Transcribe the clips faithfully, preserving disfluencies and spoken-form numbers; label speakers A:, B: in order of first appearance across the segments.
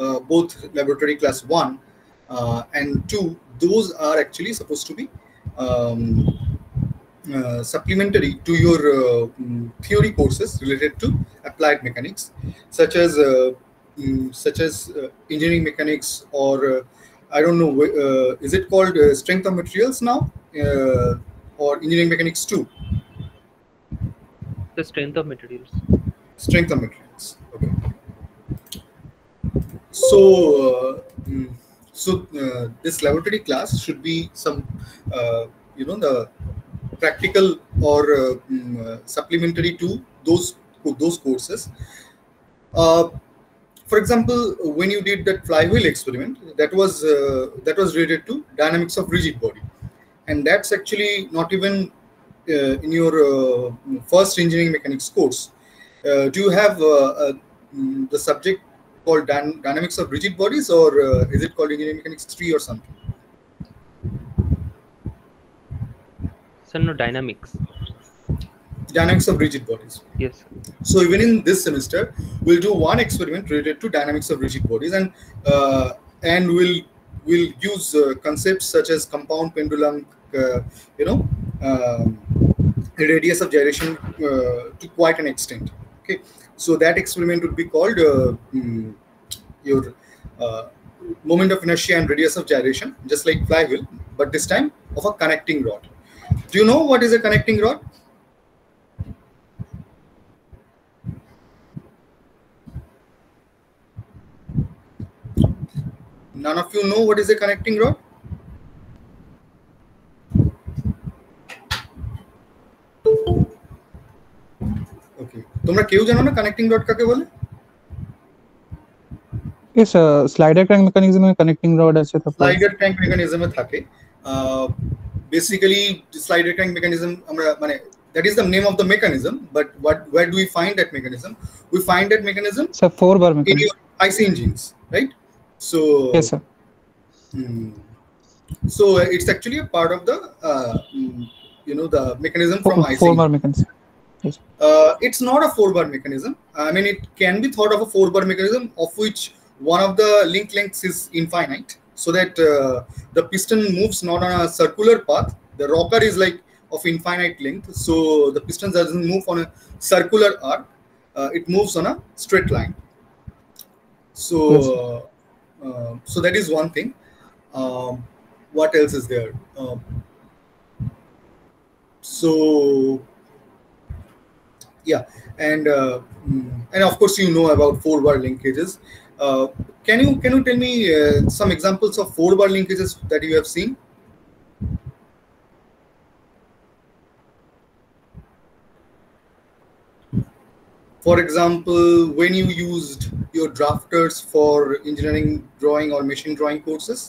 A: uh, both laboratory class one uh, and two, those are actually supposed to be um, uh, supplementary to your uh, theory courses related to applied mechanics, such as uh, um, such as uh, engineering mechanics, or uh, I don't know, uh, is it called uh, strength of materials now, uh, or engineering mechanics two?
B: The strength of materials.
A: Strength of materials. Okay. So, uh, mm, so uh, this laboratory class should be some, uh, you know, the practical or uh, mm, uh, supplementary to those those courses. Uh, for example, when you did that flywheel experiment, that was uh, that was related to dynamics of rigid body, and that's actually not even uh, in your uh, first engineering mechanics course. Uh, do you have uh, uh, mm, the subject called dy dynamics of rigid bodies, or uh, is it called engineering mechanics three or something?
B: So no, dynamics.
A: Dynamics of rigid bodies.
B: Yes.
A: So even in this semester, we'll do one experiment related to dynamics of rigid bodies, and uh, and we'll we'll use uh, concepts such as compound pendulum, uh, you know, um, radius of gyration uh, to quite an extent. Okay, so that experiment would be called uh, mm, your uh, moment of inertia and radius of gyration, just like flywheel, but this time of a connecting rod. Do you know what is a connecting rod? None of you know what is a connecting rod? Okay. তোমরা কেউ জানো না connecting rod কাকে বলে?
C: Yes, uh, slider crank mechanism এ connecting rod আছে তো
A: slider crank mechanism এ থাকে uh, basically slider crank mechanism আমরা মানে that is the name of the mechanism, but what where do we find that mechanism? We find that mechanism
C: it's a four bar mechanism
A: in your I C engines, right? So
C: yes sir.
A: Hmm, so uh, it's actually a part of the uh, you know the mechanism from
C: four,
A: I C.
C: Four bar mechanism. Yes.
A: Uh, it's not a four bar mechanism. I mean, it can be thought of a four bar mechanism, of which one of the link lengths is infinite, so that uh, the piston moves not on a circular path. The rocker is like of infinite length, so the piston doesn't move on a circular arc. Uh, it moves on a straight line. So,
C: yes.
A: uh, so that is one thing. Um, what else is there? Um, so, yeah, and uh, and of course you know about four bar linkages. Uh, can you can you tell me uh, some examples of four bar linkages that you have seen? For example, when you used your drafters for engineering drawing or machine drawing courses.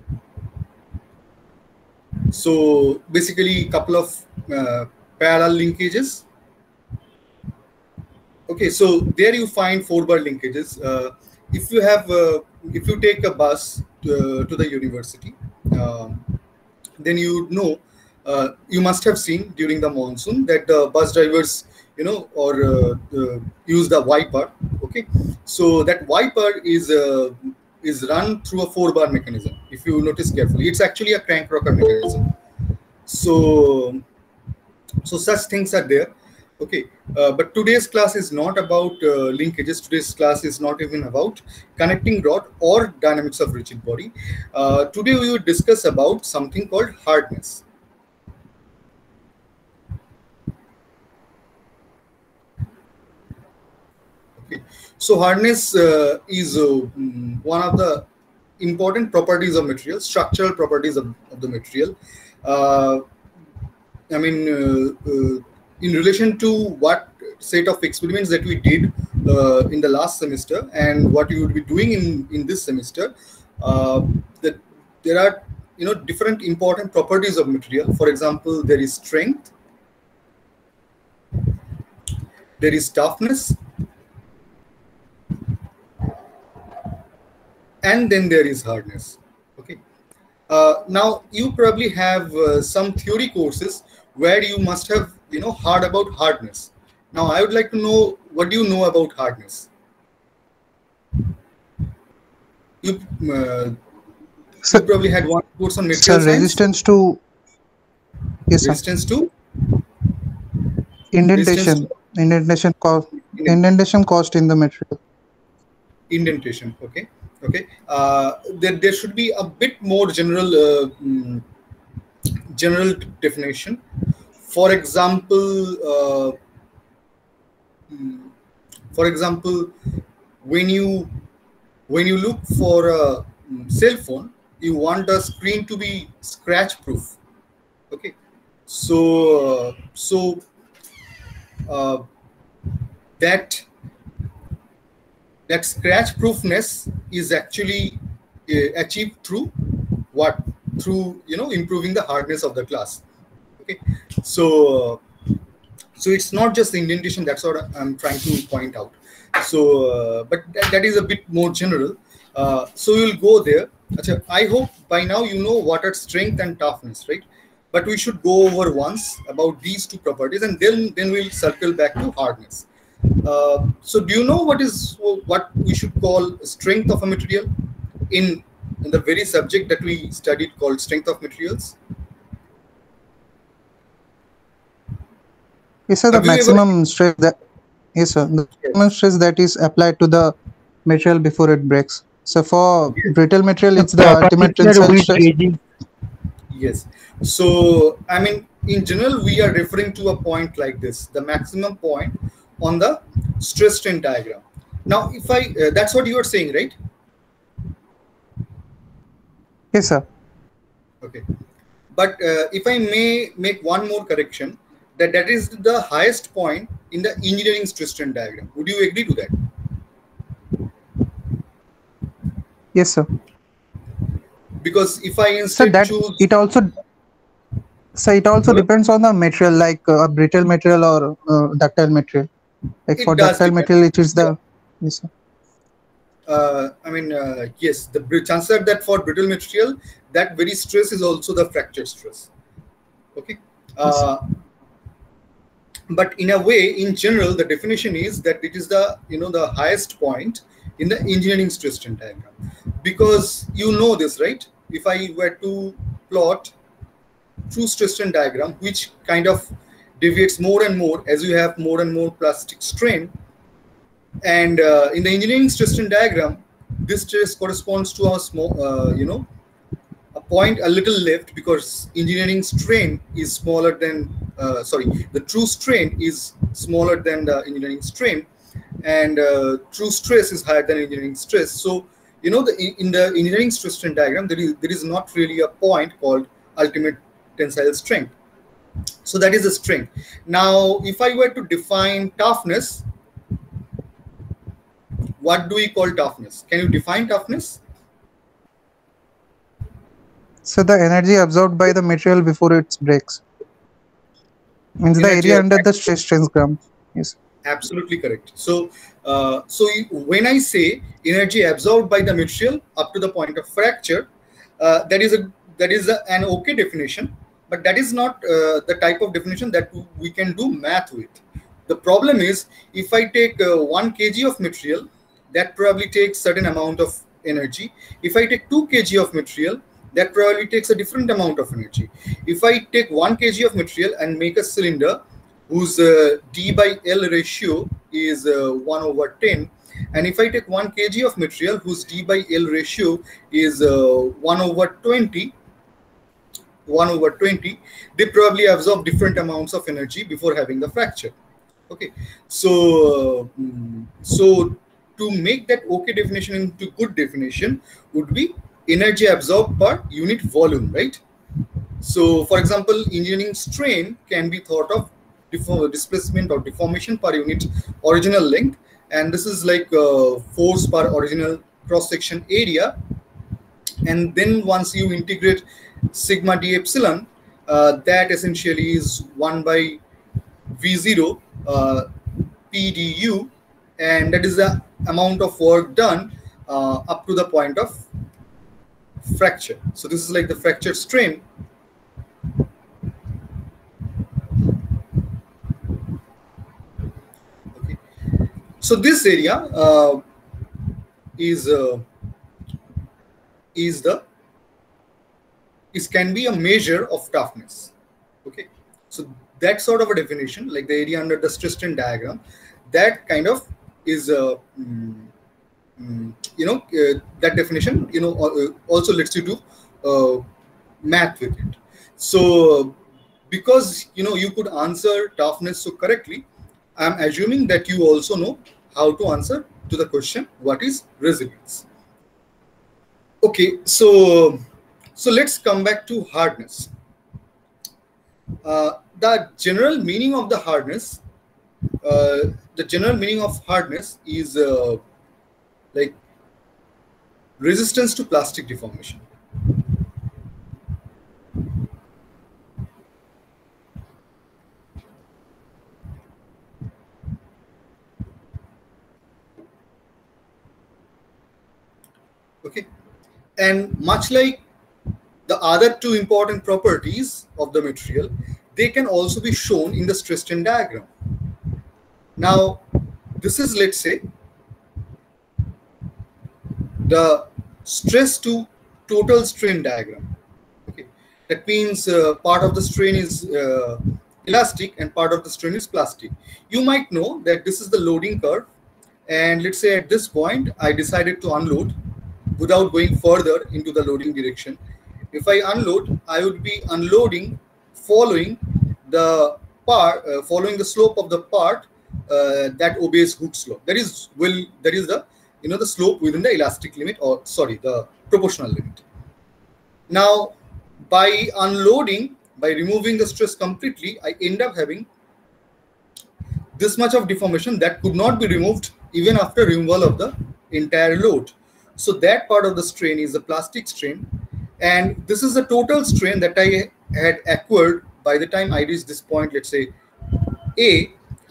A: So basically a couple of uh, parallel linkages. Okay, so there you find four bar linkages. Uh, if you have, uh, if you take a bus to, uh, to the university, um, then you know, uh, you must have seen during the monsoon that the bus drivers, you know, or uh, uh, use the wiper. Okay, so that wiper is uh, is run through a four bar mechanism. If you notice carefully, it's actually a crank rocker mechanism. So, so such things are there. Okay, uh, but today's class is not about uh, linkages. Today's class is not even about connecting rod or dynamics of rigid body. Uh, today we will discuss about something called hardness. Okay, so hardness uh, is uh, one of the important properties of material, structural properties of, of the material. Uh, I mean, uh, uh, in relation to what set of experiments that we did uh, in the last semester and what you would be doing in, in this semester, uh, that there are, you know, different important properties of material. For example, there is strength, there is toughness, and then there is hardness. Okay. Uh, now you probably have uh, some theory courses where you must have, you know, heard about hardness. Now I would like to know, what do you know about hardness? You, uh,
C: Sir,
A: you probably had one course on
C: sir,
A: material science.
C: resistance to yes, sir.
A: Resistance to resistance
C: Indentation,
A: to
C: indentation cost,
A: indent-
C: indentation cost in the material.
A: indentation. Okay, okay. Uh, there there should be a bit more general uh, mm, general definition. For example, uh, mm, for example, when you when you look for a mm, cell phone, you want the screen to be scratch proof. Okay, so uh, so uh, that that scratch proofness is actually uh, achieved through what? Through, you know, improving the hardness of the glass. Okay, so uh, so it's not just the indentation, that's what I'm trying to point out. So uh, but that, that is a bit more general. Uh, so you'll go there. Achha, I hope by now you know what are strength and toughness, right? But we should go over once about these two properties, and then then we'll circle back to hardness. Uh, so do you know what is what we should call strength of a material in in the very subject that we studied called strength of materials?
C: Yes, sir. The
A: Have you ever?
C: maximum stress that yes, sir. The maximum
A: Yes.
C: stress that is applied to the material before it breaks. So for
A: Yes.
C: brittle material,
B: The
C: it's the ultimate
B: perpendicular
C: tensile
B: with
C: stress.
B: gauging.
A: Yes. So, I mean, in general, we are referring to a point like this, the maximum point on the stress strain diagram. Now, if I, uh, that's what you are saying, right?
C: Yes, sir.
A: Okay. But uh, if I may make one more correction, that that is the highest point in the engineering stress strain diagram. Would you agree to that?
C: Yes, sir.
A: Because if I
C: So
A: instead
C: that
A: choose,
C: it also so it also
A: Good.
C: depends on the material, like uh, a brittle material or uh, ductile material. Like for
A: it does
C: ductile
A: depend.
C: material, it is the yes, sir.
A: Uh, I mean, uh, yes, the br- chances are that for brittle material, that very stress is also the fracture stress. Okay.
C: Yes, sir.
A: Uh, but in a way, in general, the definition is that it is the, you know, the highest point in the engineering stress strain diagram. Because you know this, right? If I were to plot true stress strain diagram, which kind of deviates more and more as you have more and more plastic strain, and uh, in the engineering stress strain diagram, this stress corresponds to a small, uh, you know, a point a little left, because engineering strain is smaller than, uh, sorry, the true strain is smaller than the engineering strain, and uh, true stress is higher than engineering stress. So, you know, the, in the engineering stress strain diagram, there is there is not really a point called ultimate tensile strength. So that is the strength. Now, if I were to define toughness, what do we call toughness? Can you define toughness?
C: So the energy absorbed by the material before it breaks means the
A: Energy,
C: area under the stress strain gram. Yes.
A: absolutely correct. So, uh, so when I say energy absorbed by the material up to the point of fracture, uh, that is a that is a, an okay definition, but that is not uh, the type of definition that we can do math with. The problem is, if I take uh, one kilogram of material, that probably takes certain amount of energy. If I take two kilograms of material, that probably takes a different amount of energy. If I take one kilogram of material and make a cylinder whose uh, D by L ratio is uh, one over ten, and if I take one kilogram of material whose D by L ratio is uh, one over twenty, one over twenty, they probably absorb different amounts of energy before having the fracture. Okay, so uh, so to make that okay definition into good definition would be energy absorbed per unit volume, right? So, for example, engineering strain can be thought of displacement or deformation per unit original length, and this is like uh, force per original cross section area. And then once you integrate sigma d epsilon, uh, that essentially is one by v zero uh, p du, and that is the amount of work done uh, up to the point of fracture. So this is like the fracture strain. Okay. So this area uh, is uh, is the is can be a measure of toughness. Okay, so that sort of a definition, like the area under the stress strain diagram, that kind of is a mm, mm, you know uh, that definition you know uh, also lets you do uh, math with it. So because you know you could answer toughness so correctly, I'm assuming that you also know how to answer to the question what is resilience. Okay, so so let's come back to hardness. Uh, the general meaning of the hardness, uh, the general meaning of hardness is uh, like resistance to plastic deformation. Okay, and much like the other two important properties of the material, they can also be shown in the stress strain diagram. Now, this is, let's say, the stress to total strain diagram. Okay, that means uh, part of the strain is uh, elastic and part of the strain is plastic. You might know that this is the loading curve, and let's say at this point I decided to unload without going further into the loading direction. If I unload, I would be unloading following the part, uh, following the slope of the part uh, that obeys Hooke's slope. That is will that is the you know the slope within the elastic limit, or sorry, the proportional limit. Now, by unloading, by removing the stress completely, I end up having this much of deformation that could not be removed even after removal of the entire load. So that part of the strain is the plastic strain, and this is the total strain that I had acquired by the time I reached this point, let's say A.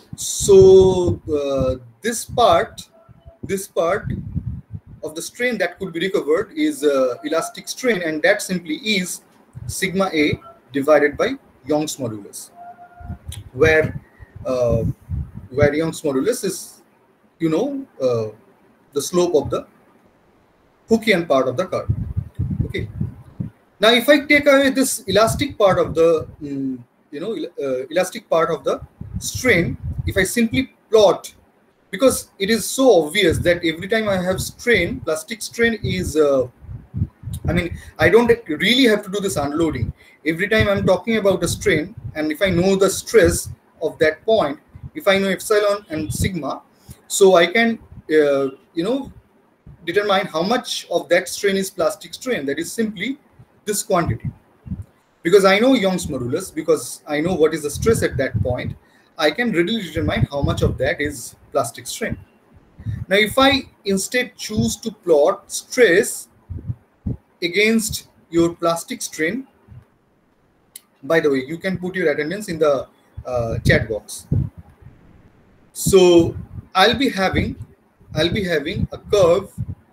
A: So uh, this part, this part of the strain that could be recovered is uh, elastic strain, and that simply is sigma A divided by Young's modulus, where uh, where Young's modulus is, you know, uh, the slope of the Hookean part of the curve. Okay. Now, if I take away this elastic part of the, um, you know, uh, elastic part of the strain, if I simply plot, because it is so obvious that every time I have strain, plastic strain is, uh, I mean, I don't really have to do this unloading. Every time I'm talking about the strain, and if I know the stress of that point, if I know epsilon and sigma, so I can, uh, you know, determine how much of that strain is plastic strain. That is simply this quantity. Because I know Young's modulus, because I know what is the stress at that point, I can readily determine how much of that is plastic strain. Now, if I instead choose to plot stress against your plastic strain, by the way, you can put your attendance in the uh, chat box. So I'll be having, I'll be having a curve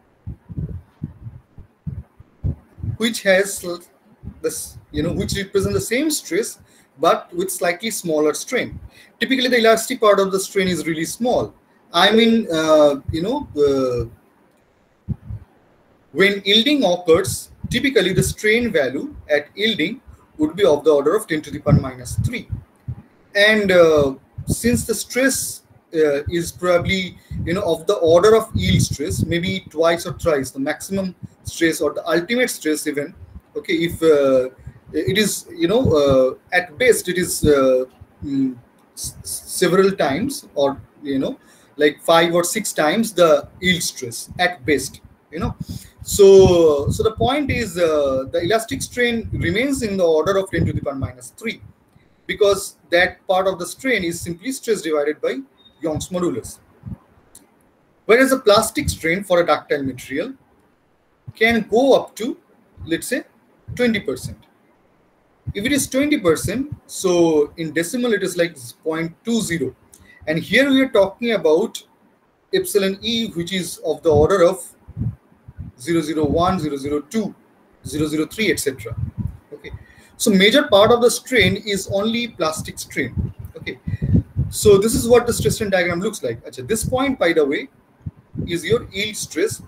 A: which has this, you know, which represents the same stress, but with slightly smaller strain. Typically, the elastic part of the strain is really small. I mean, uh, you know, uh, when yielding occurs, typically the strain value at yielding would be of the order of ten to the power minus three. And uh, since the stress uh, is probably, you know, of the order of yield stress, maybe twice or thrice the maximum stress or the ultimate stress even, okay, if uh, it is, you know, uh, at best it is uh, mm, several times, or, you know, like five or six times the yield stress at best, you know. So, so the point is uh, the elastic strain remains in the order of ten to the power minus three, because that part of the strain is simply stress divided by Young's modulus. Whereas a plastic strain for a ductile material can go up to, let's say, twenty percent. If it is twenty percent, so in decimal it is like zero point two zero. And here we are talking about epsilon E, which is of the order of zero zero one, zero zero two, zero zero three, et cetera. Okay. So major part of the strain is only plastic strain. Okay. So this is what the stress strain diagram looks like. Achha, this point, by the way, is your yield stress,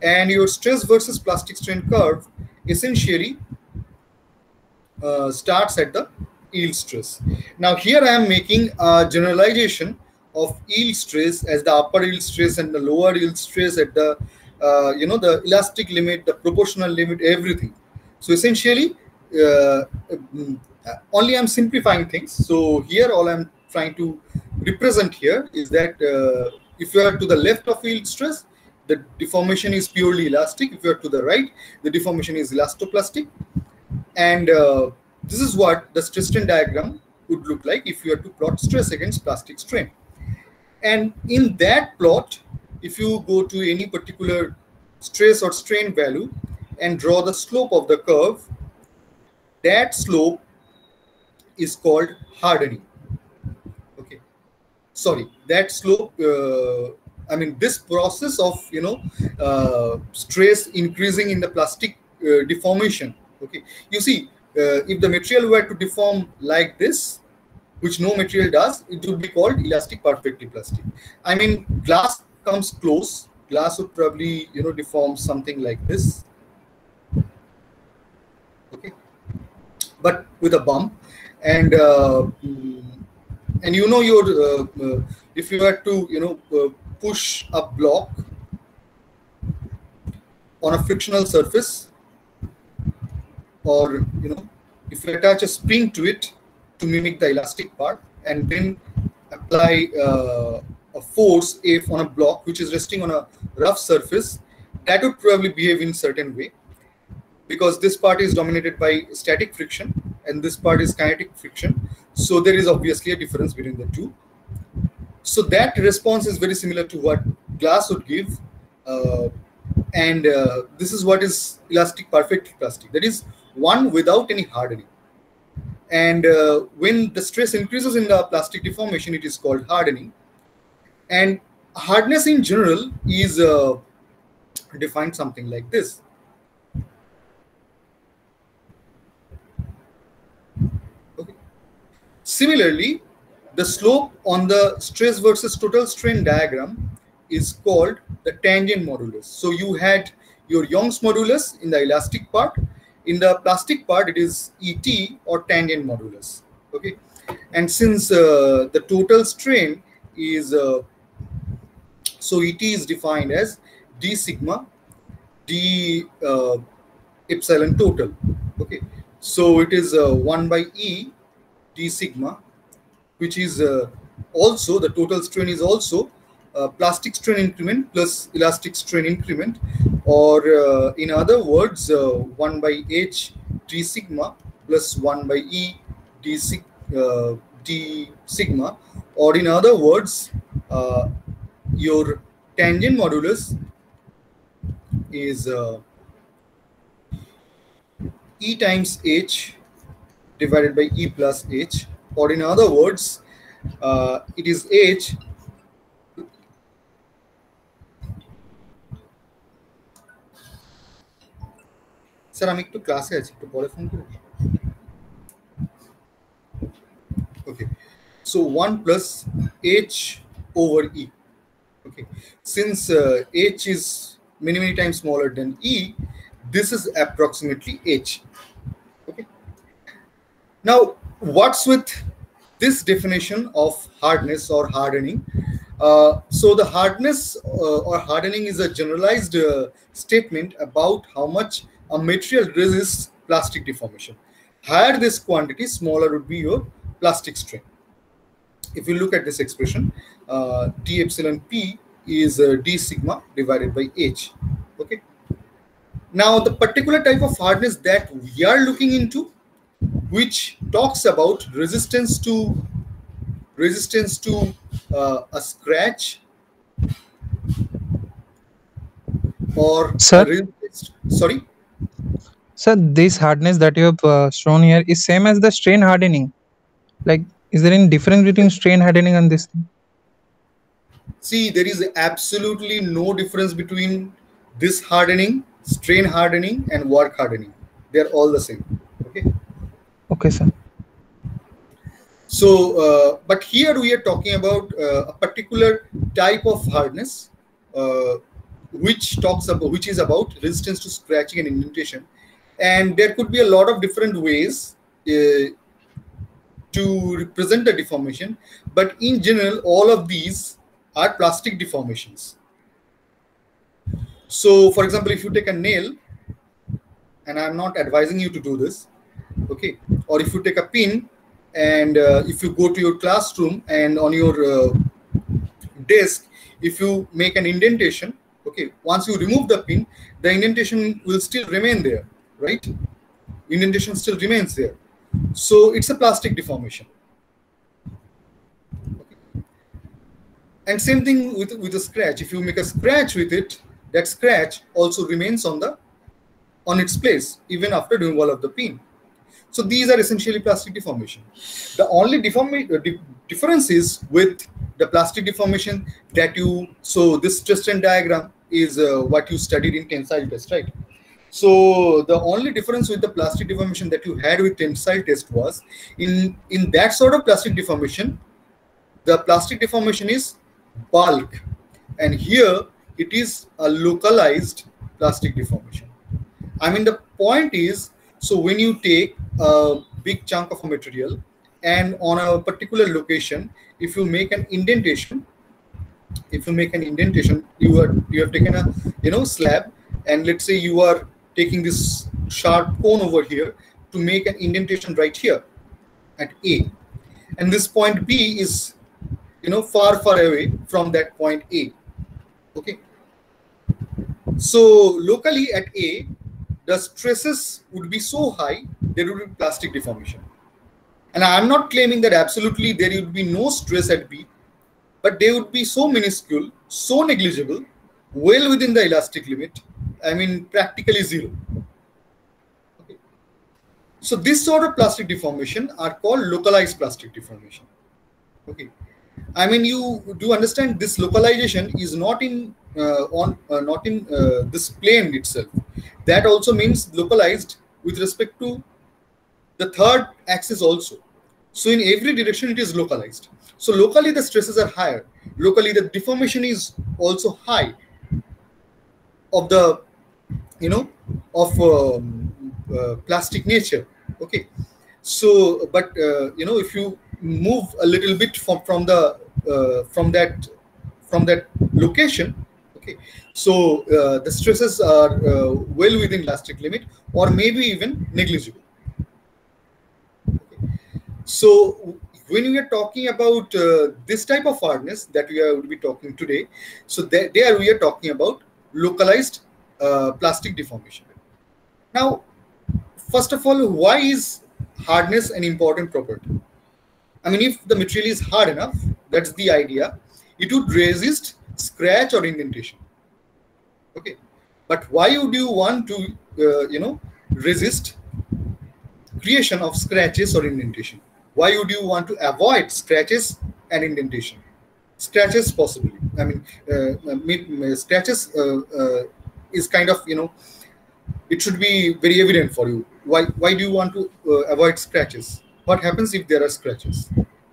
A: and your stress versus plastic strain curve essentially uh, starts at the yield stress. Now here I am making a generalization of yield stress as the upper yield stress and the lower yield stress at the uh, you know the elastic limit, the proportional limit, everything. So essentially uh, only I'm simplifying things. So here all I'm trying to represent here is that uh, if you are to the left of yield stress, the deformation is purely elastic. If you are to the right, the deformation is elastoplastic. And uh, this is what the stress strain diagram would look like if you are to plot stress against plastic strain. And in that plot, if you go to any particular stress or strain value and draw the slope of the curve, that slope is called hardening. Okay, sorry, that slope, uh, I mean, this process of, you know, uh, stress increasing in the plastic uh, deformation. Okay, you see, uh, if the material were to deform like this, which no material does, it would be called elastic perfectly plastic. I mean, glass comes close. Glass would probably, you know, deform something like this. Okay, but with a bump, and uh, and you know your uh, uh, if you had to, you know, uh, push a block on a frictional surface, or you know, if you attach a spring to it to mimic the elastic part, and then apply uh, a force F on a block which is resting on a rough surface, that would probably behave in certain way, because this part is dominated by static friction and this part is kinetic friction. So there is obviously a difference between the two. So that response is very similar to what glass would give. Uh, and uh, this is what is elastic perfect plastic. That is one without any hardening. And uh, when the stress increases in the plastic deformation, it is called hardening. And hardness in general is uh, defined something like this. Okay. Similarly, the slope on the stress versus total strain diagram is called the tangent modulus. So you had your Young's modulus in the elastic part. In the plastic part, it is E T or tangent modulus. Okay, and since uh, the total strain is uh, so E T is defined as d sigma d uh, epsilon total. Okay, so it is uh, one by E d sigma, which is uh, also the total strain is also uh, plastic strain increment plus elastic strain increment, or uh, in other words, uh, one by H d sigma plus one by E d, sig uh, d sigma, or in other words, uh, your tangent modulus is uh, E times H divided by E plus H, or in other words, uh, it is H Sir, I'm to class Okay, so one plus H over E. Okay, since uh, H is many many times smaller than E, this is approximately H. Okay, now what's with this definition of hardness or hardening? Uh, so the hardness uh, or hardening is a generalized uh, statement about how much a material resists plastic deformation. Higher this quantity, smaller would be your plastic strain. If you look at this expression, uh, d epsilon p is uh, d sigma divided by H. Okay. Now the particular type of hardness that we are looking into, which talks about resistance to resistance to uh, a scratch or
C: Sir?
A: a resistance, sorry.
C: Sir, this hardness that you have uh, shown here is same as the strain hardening. Like, is there any difference between strain hardening and this thing?
A: See, there is absolutely no difference between this hardening, strain hardening, and work hardening. They're all the same. Okay.
C: Okay, sir.
A: So, uh, but here we are talking about uh, a particular type of hardness, uh, which talks about which is about resistance to scratching and indentation, and there could be a lot of different ways uh, to represent the deformation, but in general all of these are plastic deformations. So for example, if you take a nail, and I'm not advising you to do this, okay, or if you take a pin and uh, if you go to your classroom and on your uh, desk, if you make an indentation, okay, once you remove the pin, the indentation will still remain there, right? Indentation still remains there. So it's a plastic deformation. Okay. And same thing with, with a scratch. If you make a scratch with it, that scratch also remains on the on its place even after removal of the pin. So these are essentially plastic deformation. The only deforma uh, di difference is with the plastic deformation that you, so this stress strain diagram is uh, what you studied in tensile test, right? So the only difference with the plastic deformation that you had with tensile test was in, in that sort of plastic deformation, the plastic deformation is bulk, and here it is a localized plastic deformation. I mean, the point is, so when you take a big chunk of a material and on a particular location, if you make an indentation, if you make an indentation, you are you have taken a you know slab, and let's say you are taking this sharp cone over here to make an indentation right here at A, and this point B is you know far far away from that point A. Okay, so locally at A, the stresses would be so high, there would be plastic deformation. And I'm not claiming that absolutely there would be no stress at B, but they would be so minuscule, so negligible, well within the elastic limit. I mean, practically zero. Okay. So this sort of plastic deformation are called localized plastic deformation. Okay. I mean, you do understand this localization is not in uh, on uh, not in uh, this plane itself. That also means localized with respect to the third axis also. So in every direction it is localized. So locally the stresses are higher. Locally the deformation is also high of the you know of um, uh, plastic nature. Okay. So but uh, you know if you move a little bit from from the uh, from that from that location, okay, so uh, the stresses are uh, well within elastic limit or maybe even negligible. Okay. So when we are talking about uh, this type of hardness that we are will be talking today, so there, there we are talking about localized uh, plastic deformation. Now, first of all, why is hardness an important property? I mean, if the material is hard enough, that's the idea, it would resist scratch or indentation. Okay, but why would you want to, uh, you know, resist creation of scratches or indentation? Why would you want to avoid scratches and indentation? Scratches possibly. I mean, uh, scratches uh, uh, is kind of, you know, it should be very evident for you. Why? Why do you want to uh, avoid scratches? What happens if there are scratches?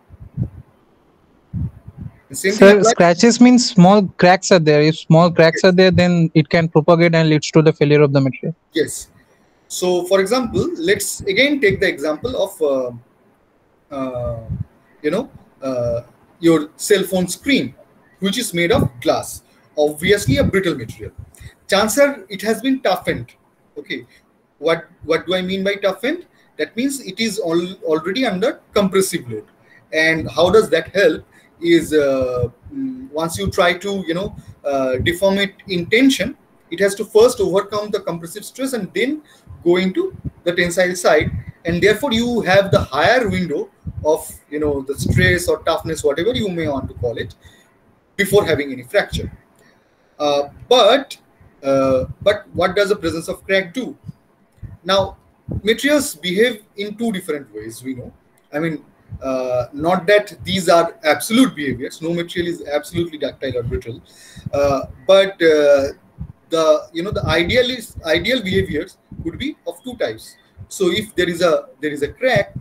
A: The same
C: Sir,
A: thing
C: scratches means small cracks are there. If small cracks are there, then it can propagate and leads to the failure of the material.
A: Yes. So, for example, let's again take the example of, uh, uh, you know, uh, your cell phone screen, which is made of glass, obviously a brittle material. Chances it has been toughened. Okay. What, what do I mean by toughened? That means it is all, already under compressive load. And how does that help is uh, once you try to, you know, uh, deform it in tension, it has to first overcome the compressive stress and then go into the tensile side. And therefore you have the higher window of, you know, the stress or toughness, whatever you may want to call it, before having any fracture. Uh, but, uh, but what does the presence of crack do? Now, materials behave in two different ways, we know. I mean, uh, not that these are absolute behaviors. No material is absolutely ductile or brittle. Uh, but uh, the, you know, the ideal is ideal behaviors would be of two types. So if there is a there is a crack,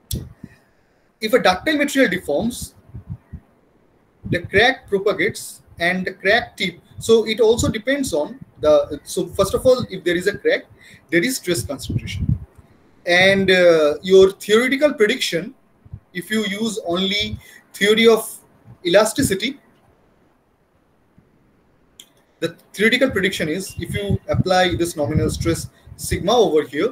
A: if a ductile material deforms, the crack propagates and the crack tip. So it also depends on the, so first of all, if there is a crack, there is stress concentration. And uh, your theoretical prediction, if you use only theory of elasticity, the theoretical prediction is, if you apply this nominal stress sigma over here,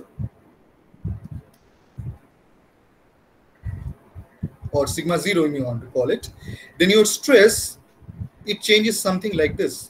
A: or sigma zero if you want to call it, then your stress, it changes something like this.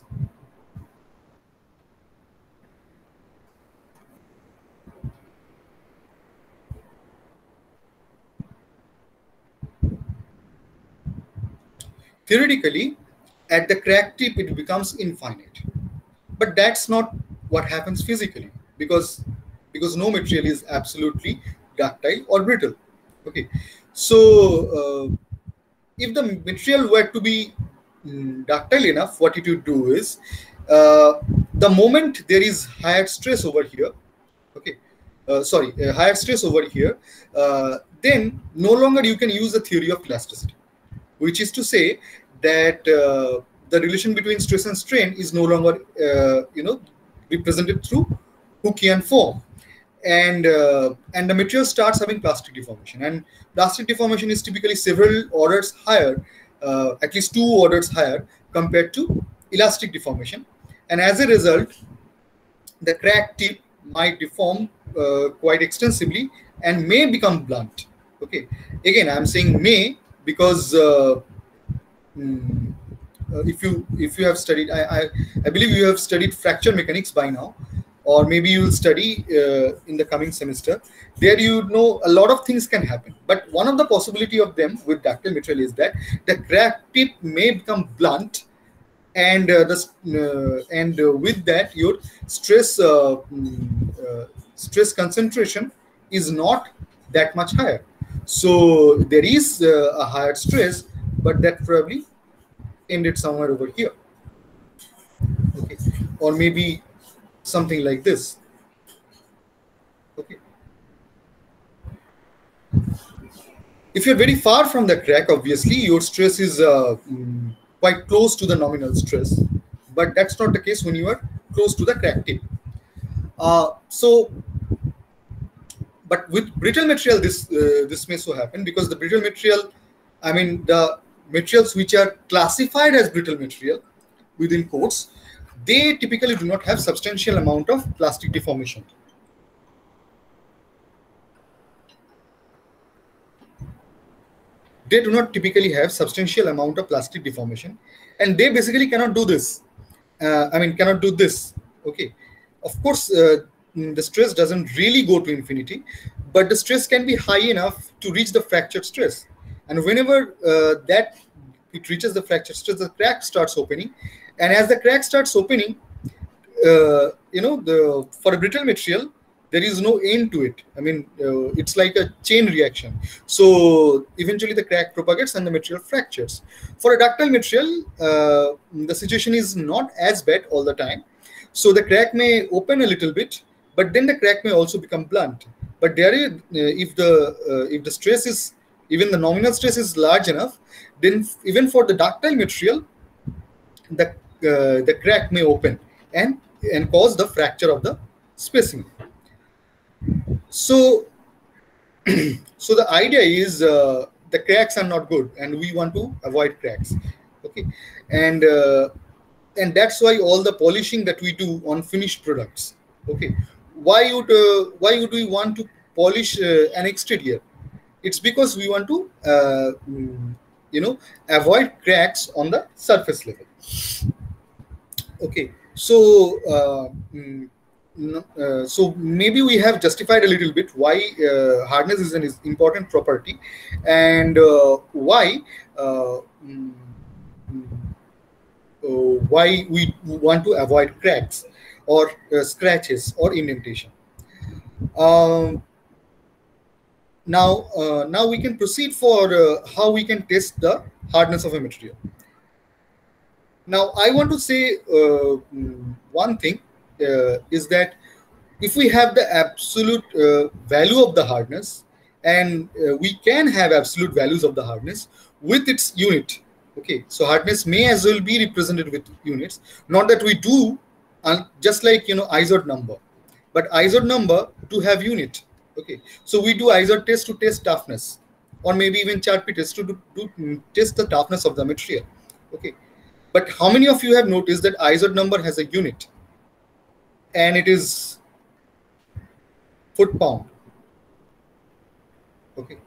A: Theoretically, at the crack tip, it becomes infinite. But that's not what happens physically, because, because no material is absolutely ductile or brittle. Okay, so uh, if the material were to be mm, ductile enough, what it would do is, uh, the moment there is higher stress over here, okay, uh, sorry, uh, higher stress over here, uh, then no longer you can use the theory of elasticity, which is to say that uh, the relation between stress and strain is no longer, uh, you know, represented through Hookean form. And uh, and the material starts having plastic deformation, and plastic deformation is typically several orders higher, uh, at least two orders higher compared to elastic deformation. And as a result, the crack tip might deform uh, quite extensively and may become blunt. Okay, again, I'm saying may because uh, mm, uh, if you if you have studied, I, I I believe you have studied fracture mechanics by now, or maybe you will study uh, in the coming semester. There you know a lot of things can happen. But one of the possibility of them with ductile material is that the crack tip may become blunt, and uh, the uh, and uh, with that your stress uh, uh, stress concentration is not that much higher. So there is uh, a higher stress, but that probably ended somewhere over here. Okay, or maybe something like this. Okay. If you're very far from the crack, obviously your stress is uh, mm, quite close to the nominal stress, but that's not the case when you are close to the crack tip. Uh, so, but with brittle material, this uh, this may so happen, because the brittle material, I mean the materials which are classified as brittle material within quotes, they typically do not have substantial amount of plastic deformation. They do not typically have substantial amount of plastic deformation, and they basically cannot do this. Uh, I mean, cannot do this. Okay, of course, uh, the stress doesn't really go to infinity, but the stress can be high enough to reach the fracture stress. And whenever uh, that it reaches the fracture stress, the crack starts opening. And as the crack starts opening, uh, you know, the for a brittle material, there is no end to it. I mean, uh, it's like a chain reaction. So eventually the crack propagates and the material fractures. For a ductile material, uh, the situation is not as bad all the time. So the crack may open a little bit, but then the crack may also become blunt. But there is, uh, if the uh, if the stress is, even the nominal stress is large enough, then even for the ductile material, the uh, the crack may open and and cause the fracture of the specimen. So, so the idea is uh, the cracks are not good, and we want to avoid cracks. Okay, and uh, and that's why all the polishing that we do on finished products. Okay, why would uh, why would we want to polish uh, an exterior? It's because we want to uh, you know, avoid cracks on the surface level. Okay, so uh, mm, uh, so maybe we have justified a little bit why uh, hardness is an important property, and uh, why uh, mm, uh, why we want to avoid cracks or uh, scratches or indentation. Um, now, uh, now we can proceed for uh, how we can test the hardness of a material. Now, I want to say uh, one thing uh, is that if we have the absolute uh, value of the hardness, and uh, we can have absolute values of the hardness with its unit, Okay, so hardness may as well be represented with units. Not that we do, and just like, you know, I S O T number, but I S O T number to have unit. Okay, so we do I S O T test to test toughness, or maybe even Charpy test to do, do test the toughness of the material. Okay, but how many of you have noticed that I S O T number has a unit, and it is foot pound? Okay.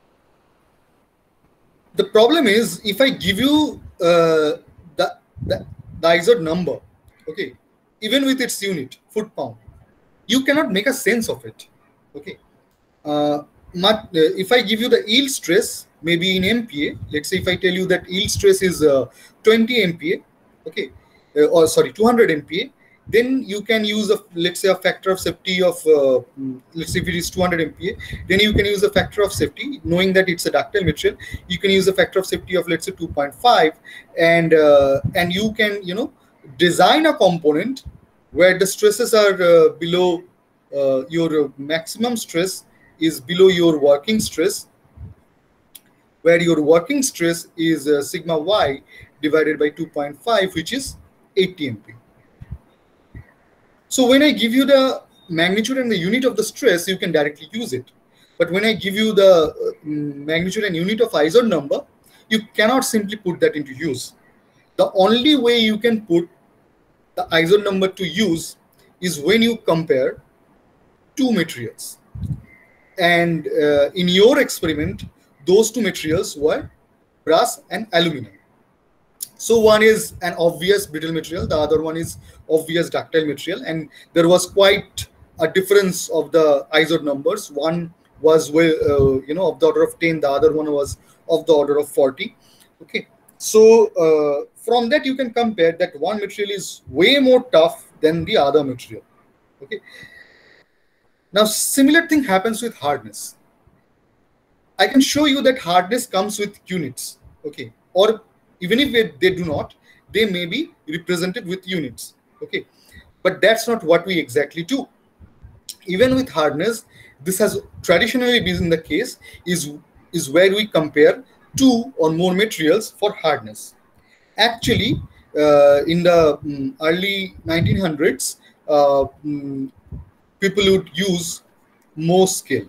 A: The problem is, if I give you uh, the, the the I S O T number, okay, even with its unit, foot pound, you cannot make a sense of it. Okay. Uh, not, uh, if I give you the yield stress, maybe in M P A, let's say if I tell you that yield stress is uh, twenty M P A, okay, uh, or sorry, two hundred M P A, then you can use a, let's say, a factor of safety of, uh, let's say if it is two hundred M P A, then you can use a factor of safety, knowing that it's a ductile material. You can use a factor of safety of, let's say, two point five, and uh, and you can, you know, design a component where the stresses are uh, below uh, your maximum stress is below your working stress, where your working stress is uh, sigma y divided by two point five, which is eighty M P A. So when I give you the magnitude and the unit of the stress, you can directly use it. But when I give you the uh, magnitude and unit of I S O T number, you cannot simply put that into use. The only way you can put the I S O T number to use is when you compare two materials. And uh, in your experiment, those two materials were brass and aluminum. So one is an obvious brittle material, the other one is obvious ductile material, and there was quite a difference of the I S O T numbers. One was well, uh, you know, of the order of ten, the other one was of the order of forty. Okay, so uh, from that you can compare that one material is way more tough than the other material. Okay, now similar thing happens with hardness. I can show you that hardness comes with units. Okay, or even if they, they do not, they may be represented with units. Okay, but that's not what we exactly do. Even with hardness, this has traditionally been the case, is, is where we compare two or more materials for hardness. Actually, uh, in the um, early nineteen hundreds, uh, um, people would use Mohs scale.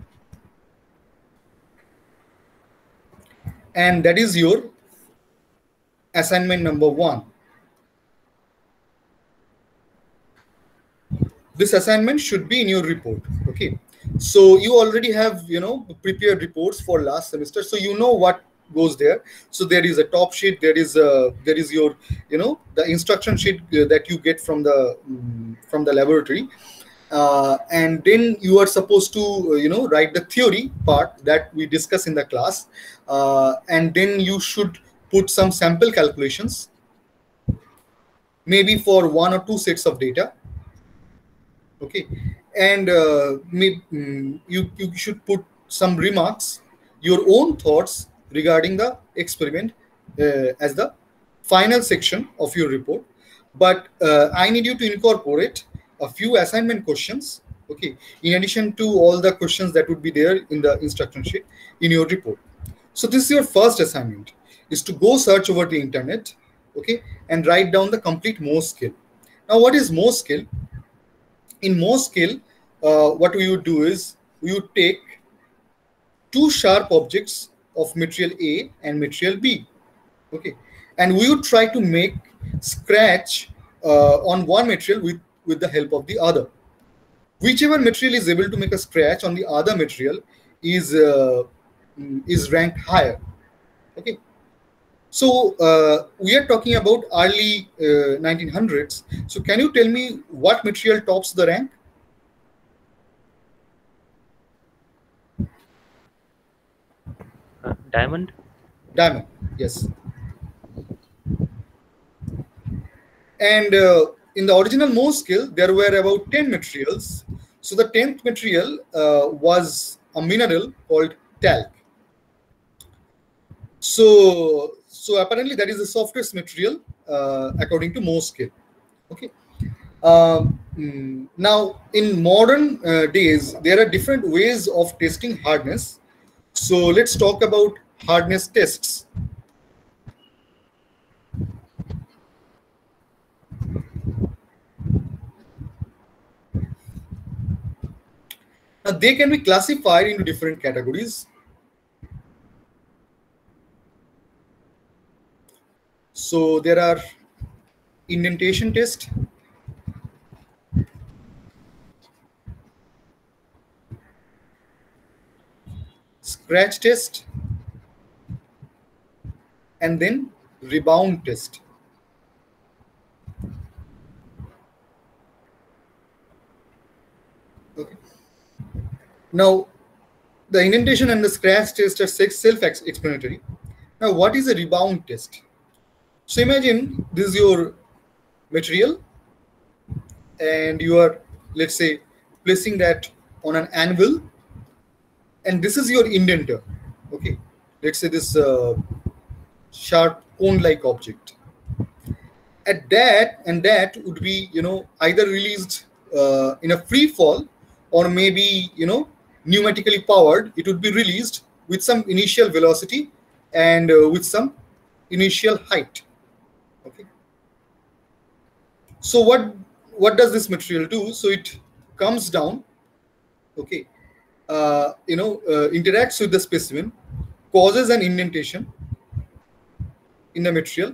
A: And that is your assignment number one. This assignment should be in your report. Okay, so you already have, you know, prepared reports for last semester, so you know what goes there. So there is a top sheet, there is a there is your, you know, the instruction sheet that you get from the um, from the laboratory, uh, and then you are supposed to uh, you know, write the theory part that we discuss in the class, uh, and then you should put some sample calculations, maybe for one or two sets of data. Okay, and uh, maybe, um, you, you should put some remarks, your own thoughts regarding the experiment uh, as the final section of your report. But uh, I need you to incorporate a few assignment questions, okay, in addition to all the questions that would be there in the instruction sheet in your report. So this is your first assignment, is to go search over the internet, okay, and write down the complete Mohs scale. Now, what is Mohs scale? In Mohs scale, uh, what we would do is we would take two sharp objects of material A and material B, okay, and we would try to make scratch uh, on one material with, with the help of the other. Whichever material is able to make a scratch on the other material is, uh, is ranked higher, okay. So uh, we are talking about early uh, nineteen hundreds. So can you tell me what material tops the rank?
B: Uh, diamond.
A: Diamond, yes. And uh, in the original Mohs scale, there were about ten materials. So the tenth material uh, was a mineral called talc. So, so apparently that is the softest material uh, according to Mohs scale. Okay. Um, now, in modern uh, days, there are different ways of testing hardness. So let's talk about hardness tests. Now, they can be classified into different categories. So there are indentation test, scratch test, and then rebound test. Okay. Now, the indentation and the scratch test are self-explanatory. Now, what is a rebound test? So imagine this is your material, and you are, let's say, placing that on an anvil, and this is your indenter. Okay, let's say this uh, sharp cone-like object. At that, and that would be, you know, either released uh, in a free fall, or maybe, you know, pneumatically powered. It would be released with some initial velocity and uh, with some initial height. Okay. So what what does this material do? So it comes down. Okay. Uh, you know, uh, interacts with the specimen, causes an indentation in the material,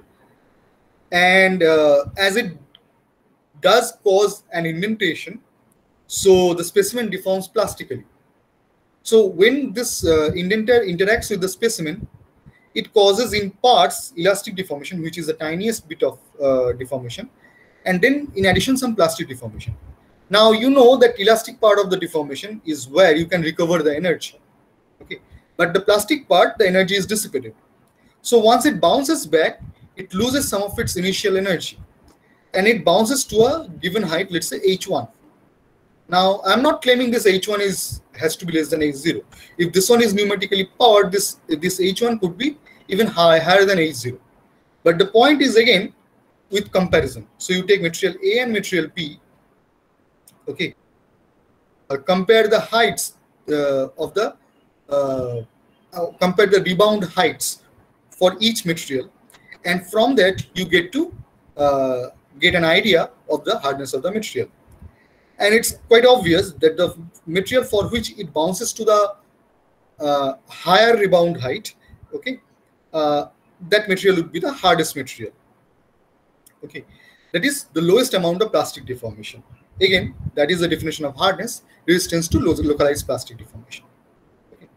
A: and uh, as it does cause an indentation, so the specimen deforms plastically. So when this uh, indenter interacts with the specimen, it causes in parts elastic deformation, which is the tiniest bit of uh, deformation, and then in addition some plastic deformation. Now you know that elastic part of the deformation is where you can recover the energy. Okay, but the plastic part, the energy is dissipated. So once it bounces back, it loses some of its initial energy, and it bounces to a given height, let's say h one. Now, I'm not claiming this h one is has to be less than h zero. If this one is pneumatically powered, this this h one could be even high, higher than h zero. But the point is, again, with comparison. So you take material A and material B. Okay, uh, compare the heights uh, of the uh, uh, compare the rebound heights for each material, and from that you get to uh, get an idea of the hardness of the material. And it's quite obvious that the material for which it bounces to the uh, higher rebound height, okay, uh, that material would be the hardest material. Okay, that is the lowest amount of plastic deformation. Again, that is the definition of hardness: resistance to localized plastic deformation. Okay.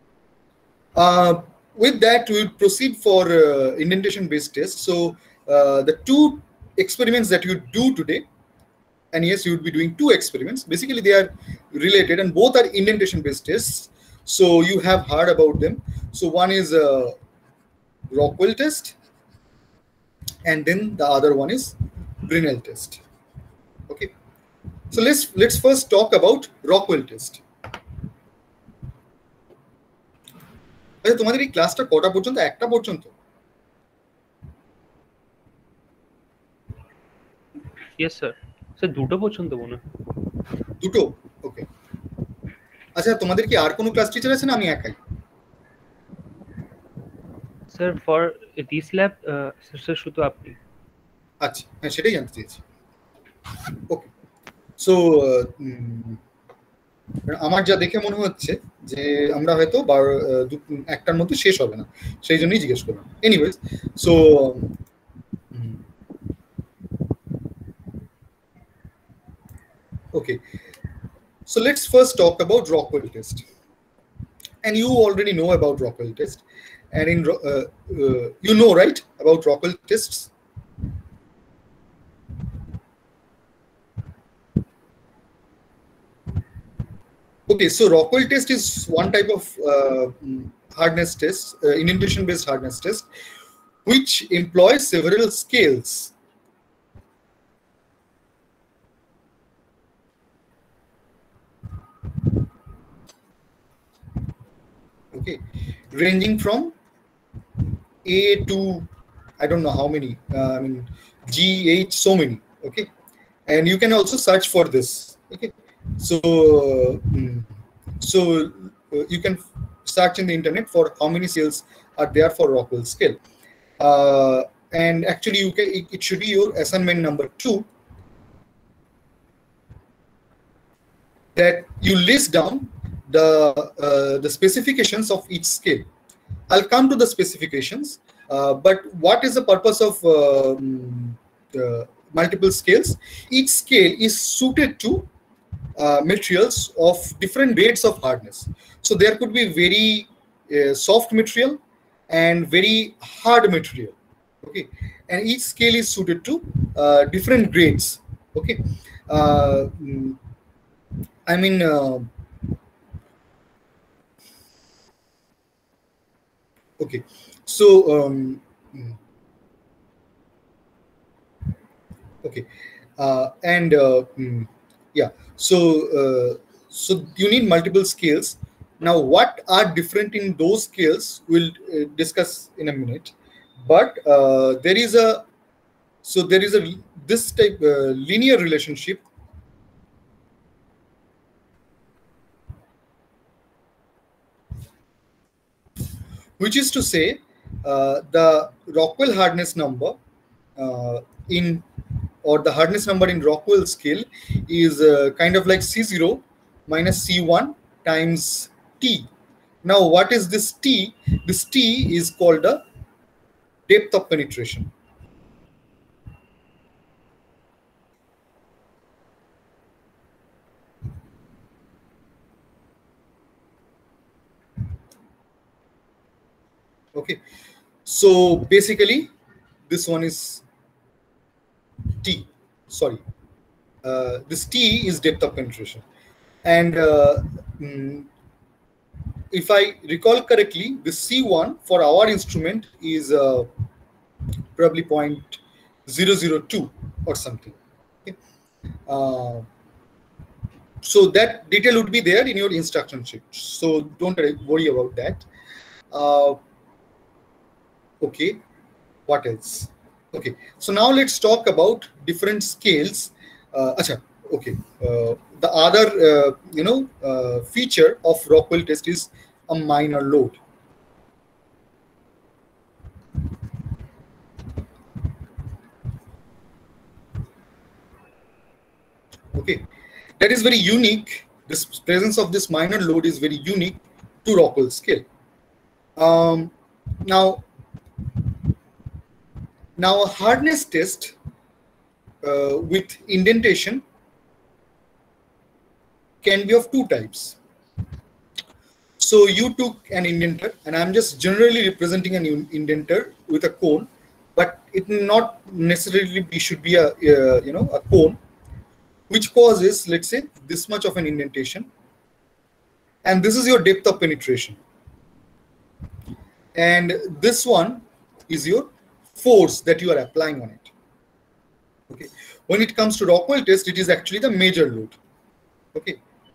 A: Uh, with that, we will proceed for uh, indentation-based test. So uh, the two experiments that you do today. And yes, you would be doing two experiments. Basically, they are related, and both are indentation-based tests. So you have heard about them. So one is a Rockwell test, and then the other one is Brinell test. Okay. So let's let's first talk about Rockwell test. আচ্ছা, তোমাদের এই ক্লাসটা কটা পর্যন্ত? একটা পর্যন্ত?
B: Yes, sir. Sir দুটো পর্যন্ত মনে হয়।
A: দুটো? ওকে। আচ্ছা, তোমাদের কি আর কোনো ক্লাস টিচার আছে না আমি একাই?
B: Sir for this lab sir শুধু আপনি।
A: আচ্ছা, হ্যাঁ সেটাই জানতে চেয়েছি। ওকে। সো আমার যা দেখে মনে হচ্ছে যে আমরা হয়তো একটার মধ্যে শেষ হবে না, সেই জন্যই জিজ্ঞেস করলাম। Anyways, so okay, so let's first talk about Rockwell test. And you already know about Rockwell test, and in uh, uh, you know, right, about Rockwell tests. Okay, so Rockwell test is one type of uh, hardness test, uh, indentation-based hardness test, which employs several scales. Okay, ranging from A to I don't know how many. Uh, I mean G, H, so many. Okay, and you can also search for this. Okay, so uh, so uh, you can search in the internet for how many scales are there for Rockwell scale. Uh, and actually, you can it, it should be your assignment number two. that you list down the uh, the specifications of each scale. I'll come to the specifications, uh, but what is the purpose of um, the multiple scales? Each scale is suited to uh, materials of different grades of hardness. So there could be very uh, soft material and very hard material. Okay, and each scale is suited to uh, different grades. Okay, uh, I mean. Uh, Okay, so um, okay, uh, and uh, yeah, so uh, so you need multiple scales. Now, what are different in those scales? We'll uh, discuss in a minute. But uh, there is a so there is a this type uh, linear relationship. Which is to say, uh, the Rockwell hardness number uh, in, or the hardness number in Rockwell scale is uh, kind of like C zero minus C one times T. Now, what is this T? This T is called the depth of penetration. Okay, so basically this one is T, sorry, uh, this T is depth of penetration. And uh, mm, if I recall correctly, the C one for our instrument is uh, probably zero point zero zero two or something. Okay. Uh, so that detail would be there in your instruction sheet. So don't worry about that. Uh, Okay, what else? Okay, so now let's talk about different scales. Uh, acha, okay, uh, the other uh, you know uh, feature of Rockwell test is a minor load. Okay, that is very unique. This presence of this minor load is very unique to Rockwell scale. Um, now. Now, a hardness test uh, with indentation can be of two types. So you took an indenter, and I'm just generally representing an indenter with a cone, but it not necessarily be, should be a uh, you know a cone, which causes, let's say, this much of an indentation, and this is your depth of penetration, and this one is your force that you are applying on it. Okay, when it comes to Rockwell test, it is actually the major load. Okay,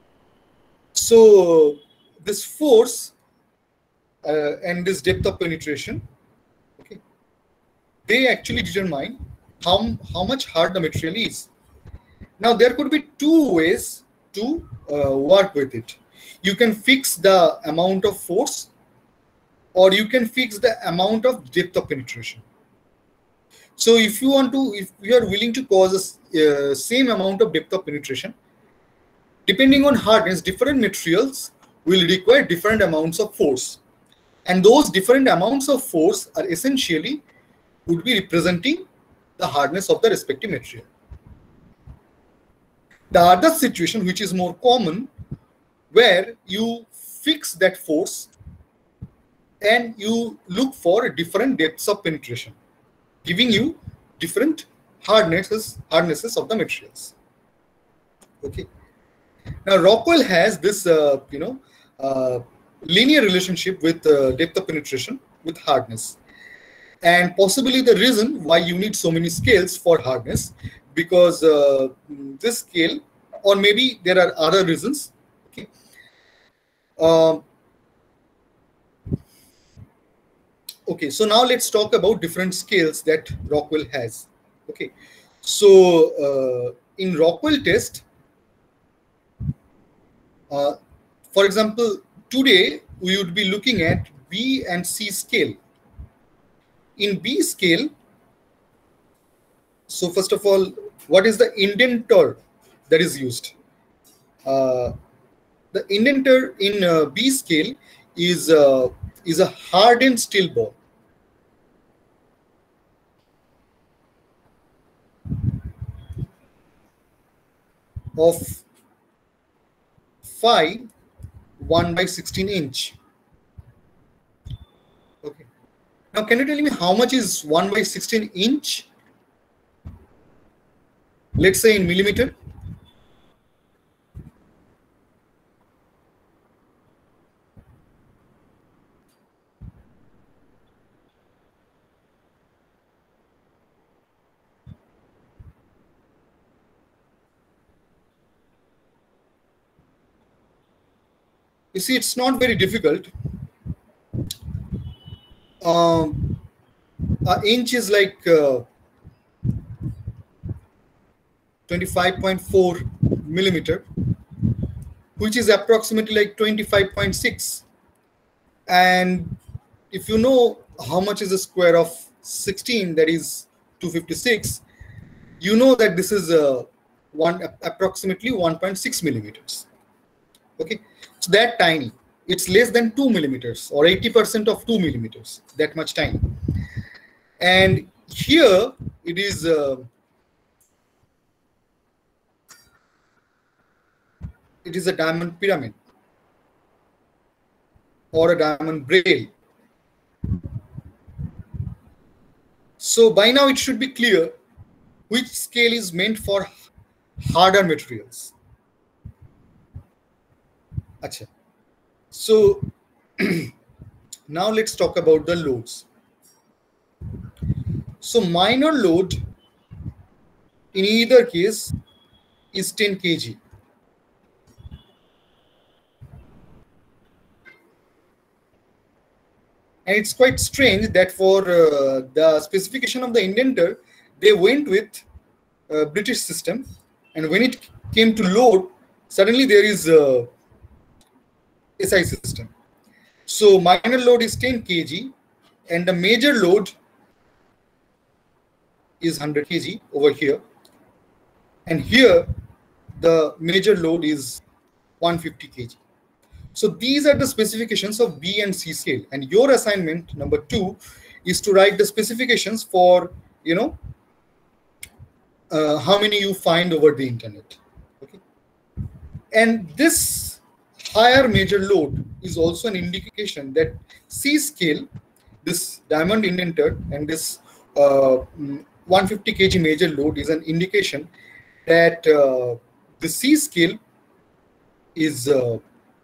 A: so this force uh, and this depth of penetration, okay, they actually determine how how much hard the material is. Now there could be two ways to uh, work with it. You can fix the amount of force, or you can fix the amount of depth of penetration. So if you want to, if you are willing to cause the uh, same amount of depth of penetration, depending on hardness, different materials will require different amounts of force. And those different amounts of force are essentially would be representing the hardness of the respective material. The other situation, which is more common, where you fix that force and you look for different depths of penetration, giving you different hardnesses, hardnesses of the materials. Okay. Now Rockwell has this, uh, you know, uh, linear relationship with uh, depth of penetration with hardness, and possibly the reason why you need so many scales for hardness, because uh, this scale, or maybe there are other reasons. Okay. Um, Okay, so now let's talk about different scales that Rockwell has. Okay, so uh, in Rockwell test, uh, for example, today we would be looking at B and C scale. In B scale, so first of all, what is the indenter that is used? uh, the indenter in uh, B scale is uh, is a hardened steel ball. Of phi one by sixteen inch. Okay. Now, can you tell me how much is one by sixteen inch? Let's say in millimeter. You see, it's not very difficult. Um, an inch is like uh, twenty-five point four millimeter, which is approximately like twenty-five point six. And if you know how much is the square of sixteen, that is two hundred fifty-six, you know that this is uh, one approximately one point six millimeters. Okay, it's that tiny. It's less than two millimeters or eighty percent of two millimeters, that much tiny. And here it is uh, it is a diamond pyramid or a diamond braille. So by now it should be clear which scale is meant for harder materials. Achha. So now let's talk about the loads. So minor load in either case is ten kilograms. And it's quite strange that for uh, the specification of the indenter, they went with uh, British system, and when it came to load, suddenly there is a S I system. So minor load is ten kilograms, and the major load is one hundred kilograms over here, and here the major load is one hundred fifty kilograms. So these are the specifications of B and C scale, and your assignment number two is to write the specifications for, you know, uh, how many you find over the internet. Okay, and this higher major load is also an indication that C scale, this diamond indenter, and this uh, one hundred fifty kilogram major load is an indication that uh, the C scale is uh,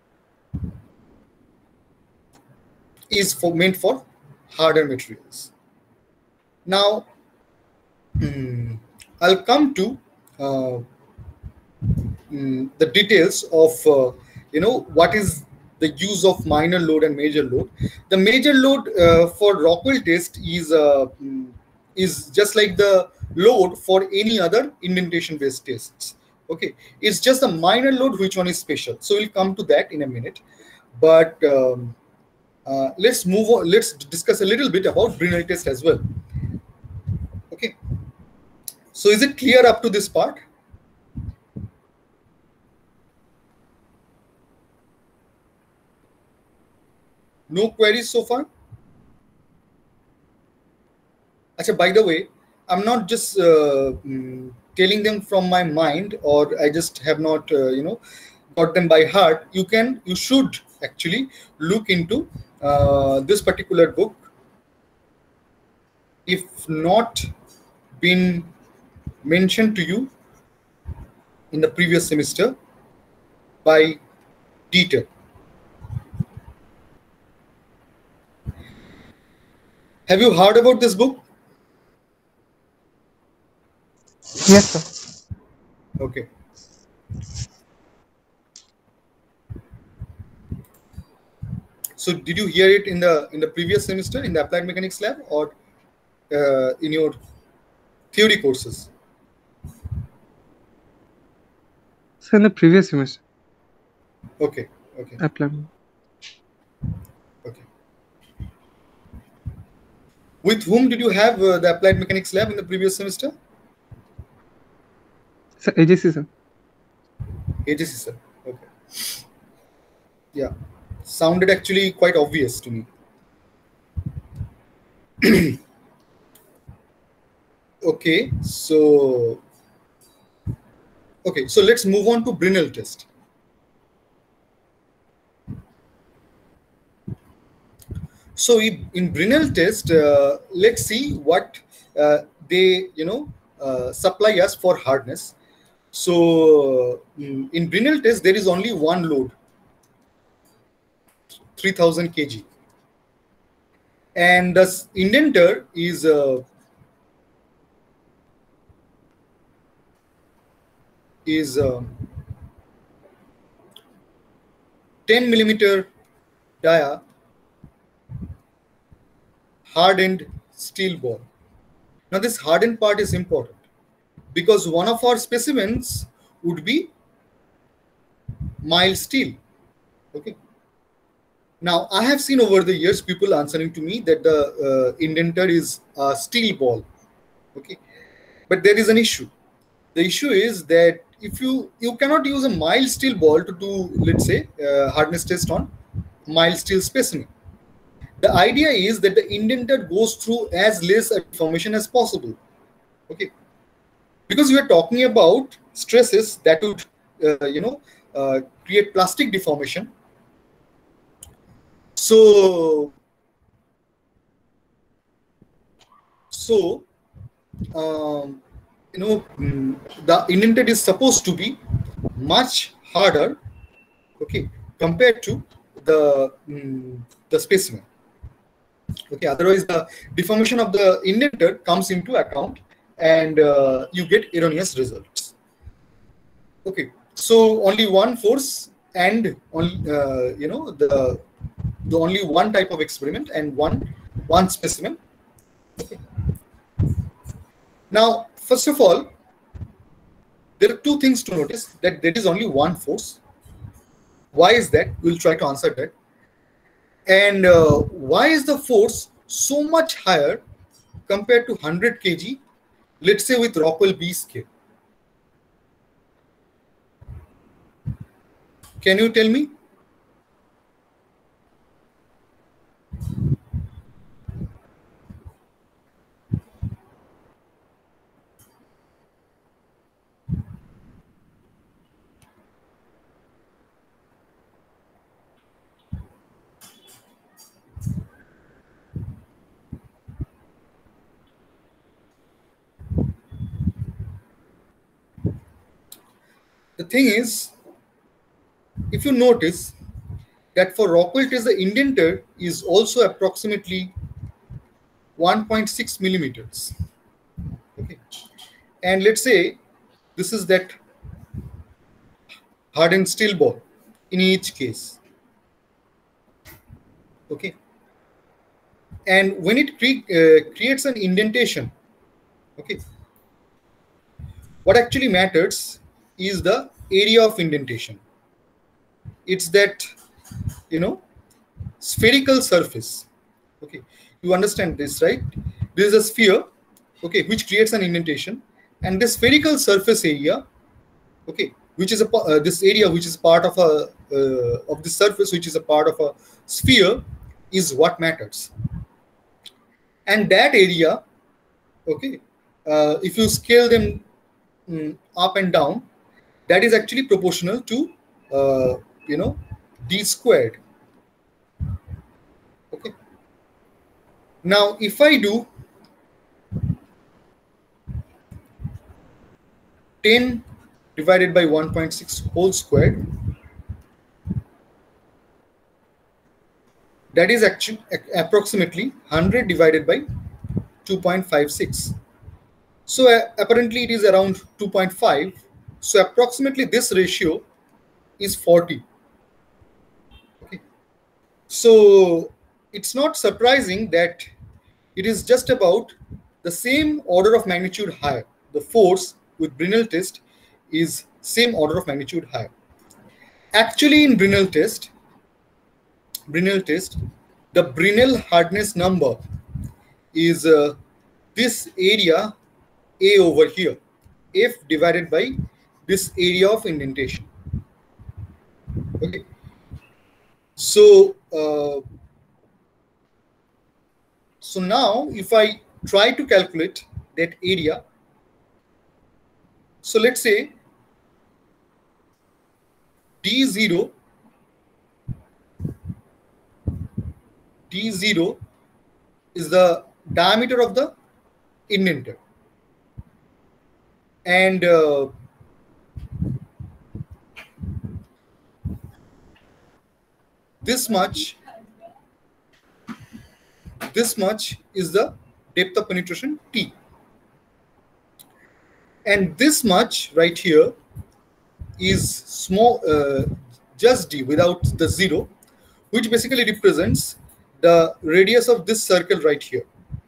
A: is for meant for harder materials. Now, um, I'll come to uh, um, the details of uh, you know, what is the use of minor load and major load. The major load uh, for Rockwell test is uh, is just like the load for any other indentation based tests. Okay, it's just a minor load, which one is special. So we'll come to that in a minute. But um, uh, let's move on. Let's discuss a little bit about Brinell test as well. Okay. So is it clear up to this part? No queries so far? Achha, by the way, I'm not just uh, mm, telling them from my mind, or I just have not, uh, you know, got them by heart. You can, you should actually look into uh, this particular book. If not been mentioned to you in the previous semester by Dieter. Have you heard about this book?
C: Yes, sir.
A: Okay. So did you hear it in the in the previous semester in the applied mechanics lab, or uh, in your theory courses?
C: So in the previous semester.
A: Okay. Okay.
C: Applied.
A: Okay. With whom did you have uh, the applied mechanics lab in the previous semester?
C: Sir, A J C, sir.
A: A J C, sir. Yeah, sounded actually quite obvious to me. Okay, so okay, so let's move on to Brinell test. So in, in Brinell test, uh, let's see what uh, they you know uh, supply us for hardness. So mm, in Brinell test, there is only one load, three thousand kilograms, and the indenter is uh, is uh, ten millimeter dia hardened steel ball. Now this hardened part is important because one of our specimens would be mild steel. Okay. Now I have seen over the years people answering to me that the uh, indenter is a steel ball. Okay, but there is an issue. The issue is that if you you cannot use a mild steel ball to do, let's say, uh, hardness test on mild steel specimen. The idea is that the indenter goes through as less a deformation as possible. Okay, because we are talking about stresses that would uh, you know uh, create plastic deformation. So so um, you know mm, the indenter is supposed to be much harder, okay, compared to the mm, the specimen. Okay, otherwise the deformation of the indenter comes into account and uh, you get erroneous results. Okay, so only one force and only uh, you know the the only one type of experiment and one one specimen. Okay. Now, first of all, there are two things to notice: that there is only one force. Why is that? We'll try to answer that. And uh, why is the force so much higher compared to one hundred kilograms, let's say with Rockwell B scale? Can you tell me? The thing is, if you notice that for Rockwell test, the indenter is also approximately one point six millimeters. Okay, and let's say this is that hardened steel ball in each case. Okay, and when it cre uh, creates an indentation, okay, what actually matters is the area of indentation. It's that, you know, spherical surface. Okay, you understand this, right? This is a sphere, okay, which creates an indentation, and the spherical surface area, okay, which is a uh, this area which is part of a uh, of the surface which is a part of a sphere, is what matters. And that area, okay, uh, if you scale them um, up and down, that is actually proportional to uh, you know d squared. Okay, now if I do ten divided by one point six whole squared, that is actually approximately one hundred divided by two point five six. So uh, apparently it is around two point five. So approximately this ratio is forty. Okay. So it's not surprising that it is just about the same order of magnitude higher. The force with Brinell test is same order of magnitude higher. Actually, in Brinell test, Brinell test, the Brinell hardness number is uh, this area A over here, F divided by this area of indentation. So, uh, so now if I try to calculate that area, so let's say D zero, D zero is the diameter of the indenter, and uh, this much, this much is the depth of penetration T, and this much right here is small, uh, just D without the zero, which basically represents the radius of this circle right here.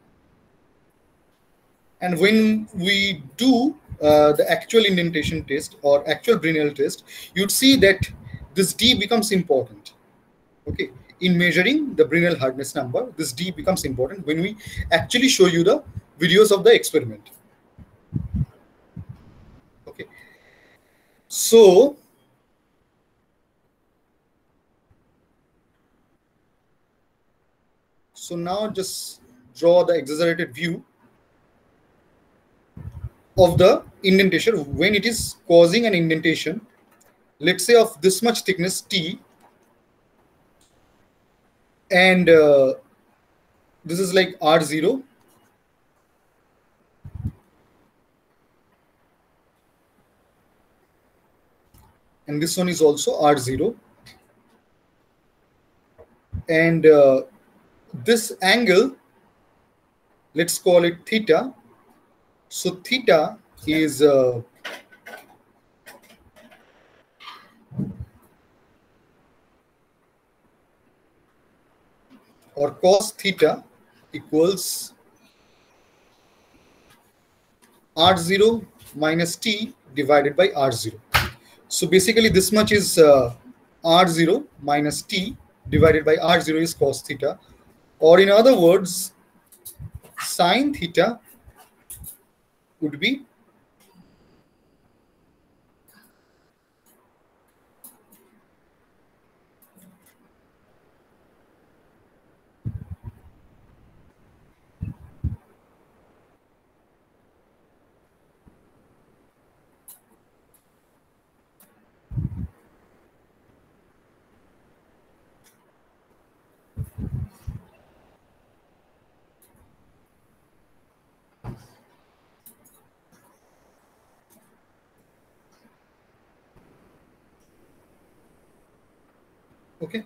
A: And when we do uh, the actual indentation test or actual Brinell test, you'd see that this D becomes important. Okay, in measuring the Brinell hardness number, this D becomes important when we actually show you the videos of the experiment. Okay, so so now just draw the exaggerated view of the indentation when it is causing an indentation, let's say of this much thickness T, and uh, this is like R zero, and this one is also R zero, and uh, this angle, let's call it theta. So theta is uh, or cos theta equals R zero minus T divided by R zero. So basically this much is uh, R zero minus T divided by R zero is cos theta, or in other words, sin theta would be okay.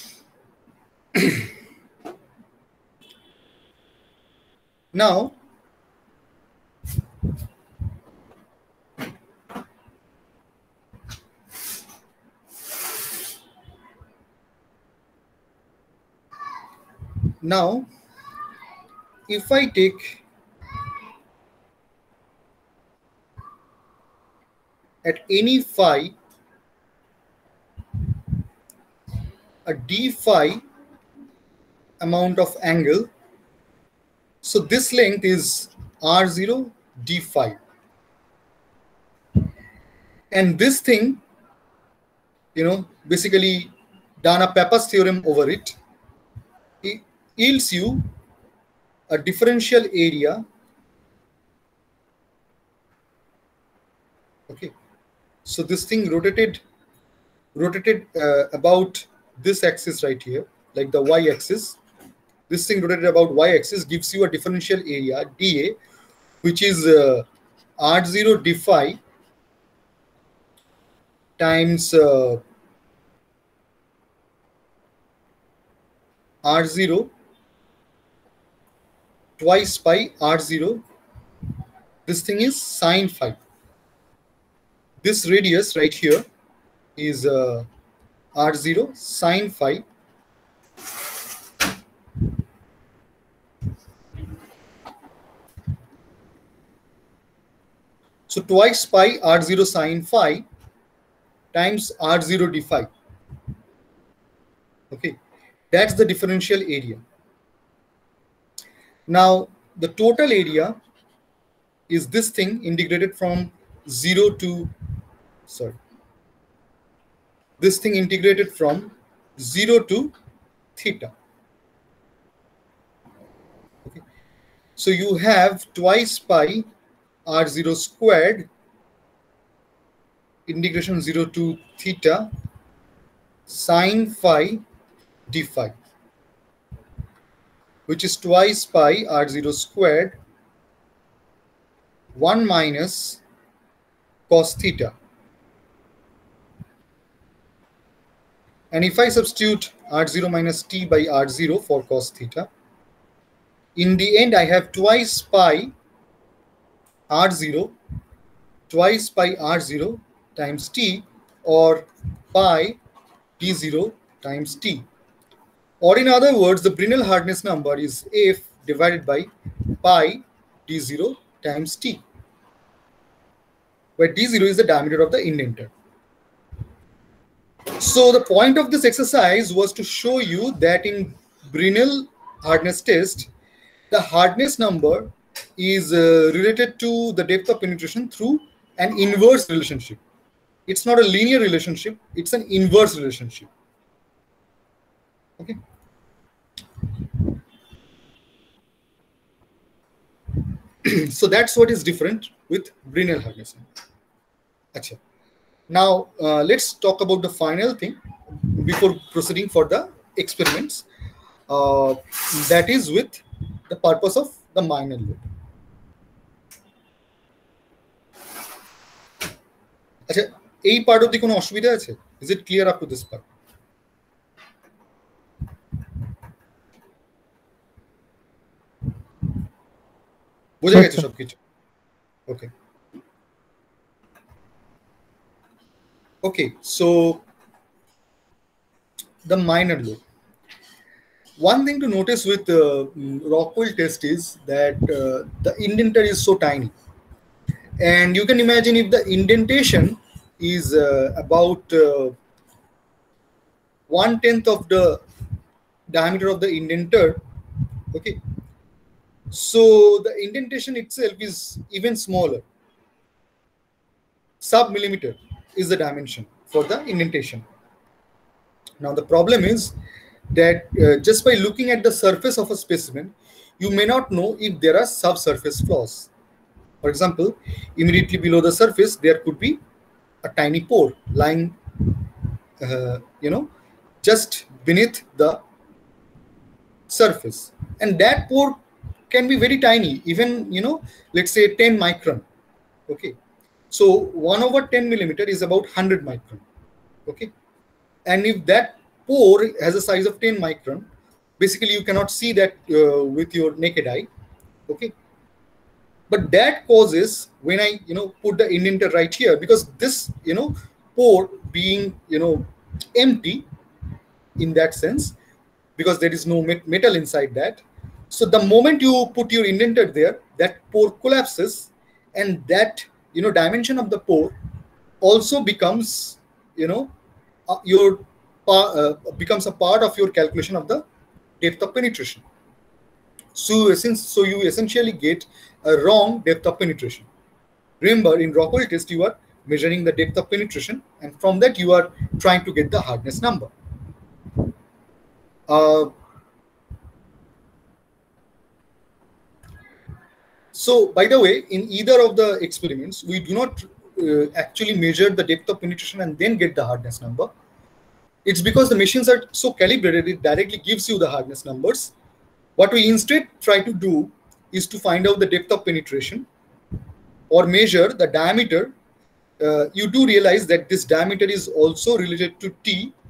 A: Now now if I take at any phi a d phi amount of angle, so this length is R zero d phi, and this thing, you know, basically done a Pappus theorem over it, it yields you a differential area. Okay, so this thing rotated rotated uh, about this axis right here, like the y-axis. This thing rotated about y-axis gives you a differential area dA, which is uh, R zero d phi times uh, R zero twice pi R zero. This thing is sine phi. This radius right here is uh, R zero sine phi. So twice pi R zero sine phi times R zero d phi. Okay, that's the differential area. Now the total area is this thing integrated from zero to, sorry, this thing integrated from zero to theta. Okay. So you have twice pi r zero squared integration zero to theta sine phi d phi, which is twice pi r zero squared one minus cos theta. And if I substitute r zero minus t by r zero for cos theta, in the end I have twice pi r zero, twice pi r zero times t, or pi d zero times t. Or in other words, the Brinell hardness number is F divided by pi d zero times t, where d zero is the diameter of the indenter. So the point of this exercise was to show you that in Brinell hardness test, the hardness number is uh, related to the depth of penetration through an inverse relationship. It's not a linear relationship, it's an inverse relationship. Okay. So that's what is different with Brinell hardness number. Achha. Now uh, let's talk about the final thing before proceeding for the experiments. Uh, that is with the purpose of the minor load. আচ্ছা, এই part অবধি কোনো অসুবিধা আছে? Is it clear up to this part? বোঝা গেছে সবকিছু? Okay. Okay, so the minor load. One thing to notice with uh, Rockwell test is that uh, the indenter is so tiny. And you can imagine if the indentation is uh, about uh, one-tenth of the diameter of the indenter, okay? So the indentation itself is even smaller. Sub-millimeter is the dimension for the indentation. Now the problem is that uh, just by looking at the surface of a specimen, you may not know if there are subsurface flaws. For example, immediately below the surface, there could be a tiny pore lying, uh, you know, just beneath the surface. And that pore can be very tiny, even, you know, let's say ten micron. Okay. So one over ten millimeter is about one hundred micron. Okay. And if that pore has a size of ten micron, basically you cannot see that uh, with your naked eye. Okay. But that causes, when I, you know, put the indenter right here, because this, you know, pore being, you know, empty in that sense, because there is no metal inside that. So the moment you put your indenter there, that pore collapses, and that, you know, dimension of the pore also becomes, you know, uh, your uh, becomes a part of your calculation of the depth of penetration. So, since so you essentially get a wrong depth of penetration. Remember, in Rockwell test, you are measuring the depth of penetration, and from that you are trying to get the hardness number. Uh, so, by the way, in either of the experiments, we do not uh, actually measure the depth of penetration and then get the hardness number. It's because the machines are so calibrated, it directly gives you the hardness numbers. What we instead try to do is to find out the depth of penetration or measure the diameter. Uh, you do realize that this diameter is also related to T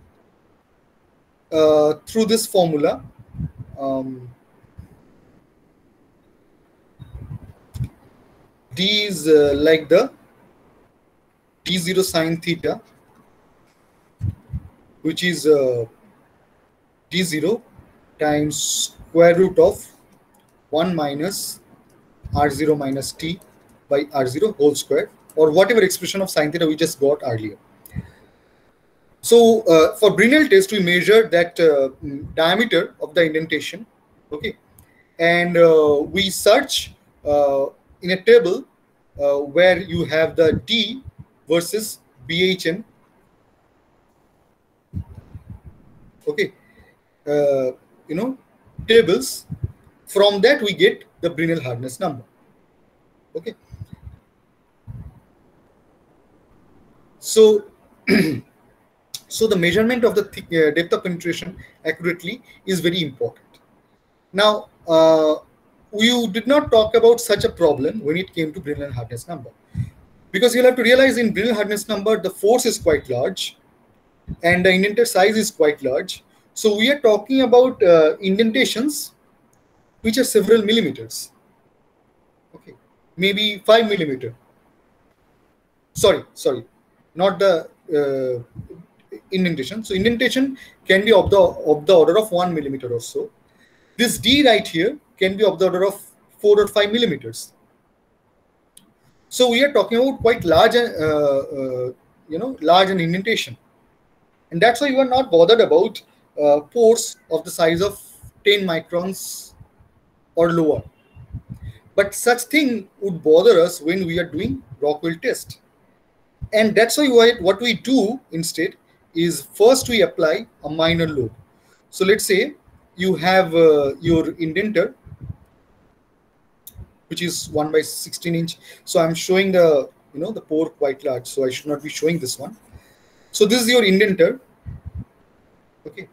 A: uh, through this formula. Um, D is uh, like the d zero sine theta, which is uh, d zero times square root of one minus r zero minus t by r zero whole square, or whatever expression of sine theta we just got earlier. So uh, for Brinell test, we measured that uh, diameter of the indentation, okay, and uh, we search uh, in a table uh, where you have the D versus B H N. okay, uh, you know, tables. From that we get the Brinell hardness number. Okay. So, so the measurement of the uh, depth of penetration accurately is very important. Now, uh, we did not talk about such a problem when it came to Brinell hardness number, because you'll have to realize in Brinell hardness number the force is quite large and the indented size is quite large. So we are talking about uh, indentations which are several millimeters. Okay, maybe five millimeter. Sorry, sorry, not the uh, indentation. So indentation can be of the of the order of one millimeter or so. This D right here can be of the order of four or five millimeters. So we are talking about quite large, uh, uh, you know, large an indentation, and that's why you are not bothered about uh, pores of the size of ten microns or lower. But such thing would bother us when we are doing Rockwell test, and that's why what we do instead is first we apply a minor load. So let's say you have uh, your indenter, which is one by sixteen inch. So I'm showing the, you know, the pore quite large, so I should not be showing this one. So this is your indenter. Okay.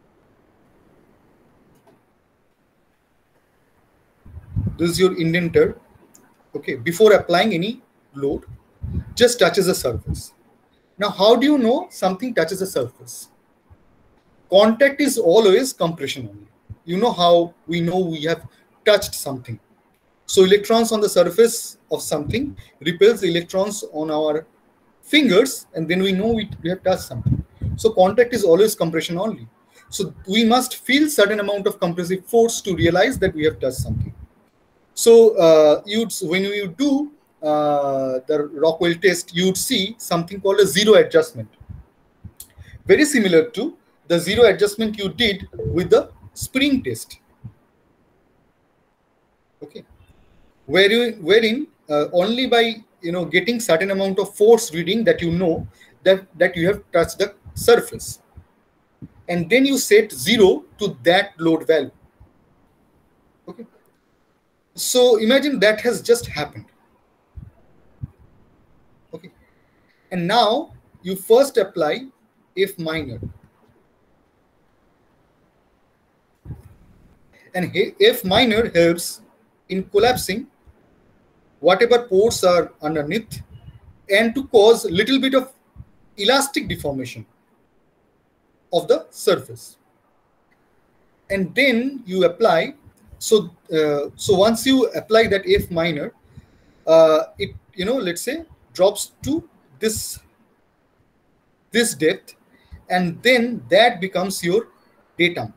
A: This is your indenter. Okay. Before applying any load, just touches the surface. Now, how do you know something touches the surface? Contact is always compression only. You know how we know we have touched something. So electrons on the surface of something repels the electrons on our fingers, and then we know we, we have touched something. So contact is always compression only. So we must feel certain amount of compressive force to realize that we have touched something. So uh, you'd, when you do uh, the Rockwell test, you'd see something called a zero adjustment. Very similar to the zero adjustment you did with the spring test. Okay. Wherein, wherein uh, only by, you know, getting certain amount of force reading that you know that, that you have touched the surface. And then you set zero to that load value. Okay. So imagine that has just happened. Okay. And now you first apply F minor. And F minor helps in collapsing whatever pores are underneath and to cause a little bit of elastic deformation of the surface. And then you apply, so uh, so once you apply that F minor, uh, it, you know, let's say drops to this, this depth, and then that becomes your datum.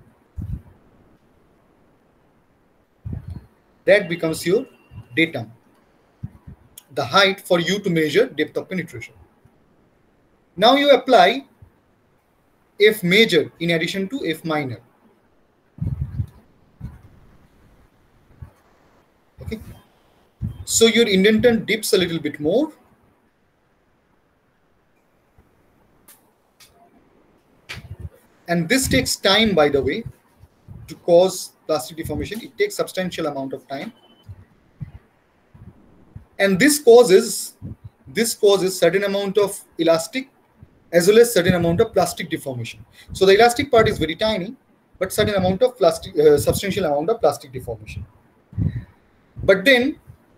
A: That becomes your datum, the height for you to measure depth of penetration. Now you apply F major in addition to F minor. Okay. So your indentant dips a little bit more. And this takes time, by the way, to cause plastic deformation. It takes substantial amount of time. And this causes, this causes certain amount of elastic as well as certain amount of plastic deformation. So the elastic part is very tiny, but certain amount of plastic, uh, substantial amount of plastic deformation. But then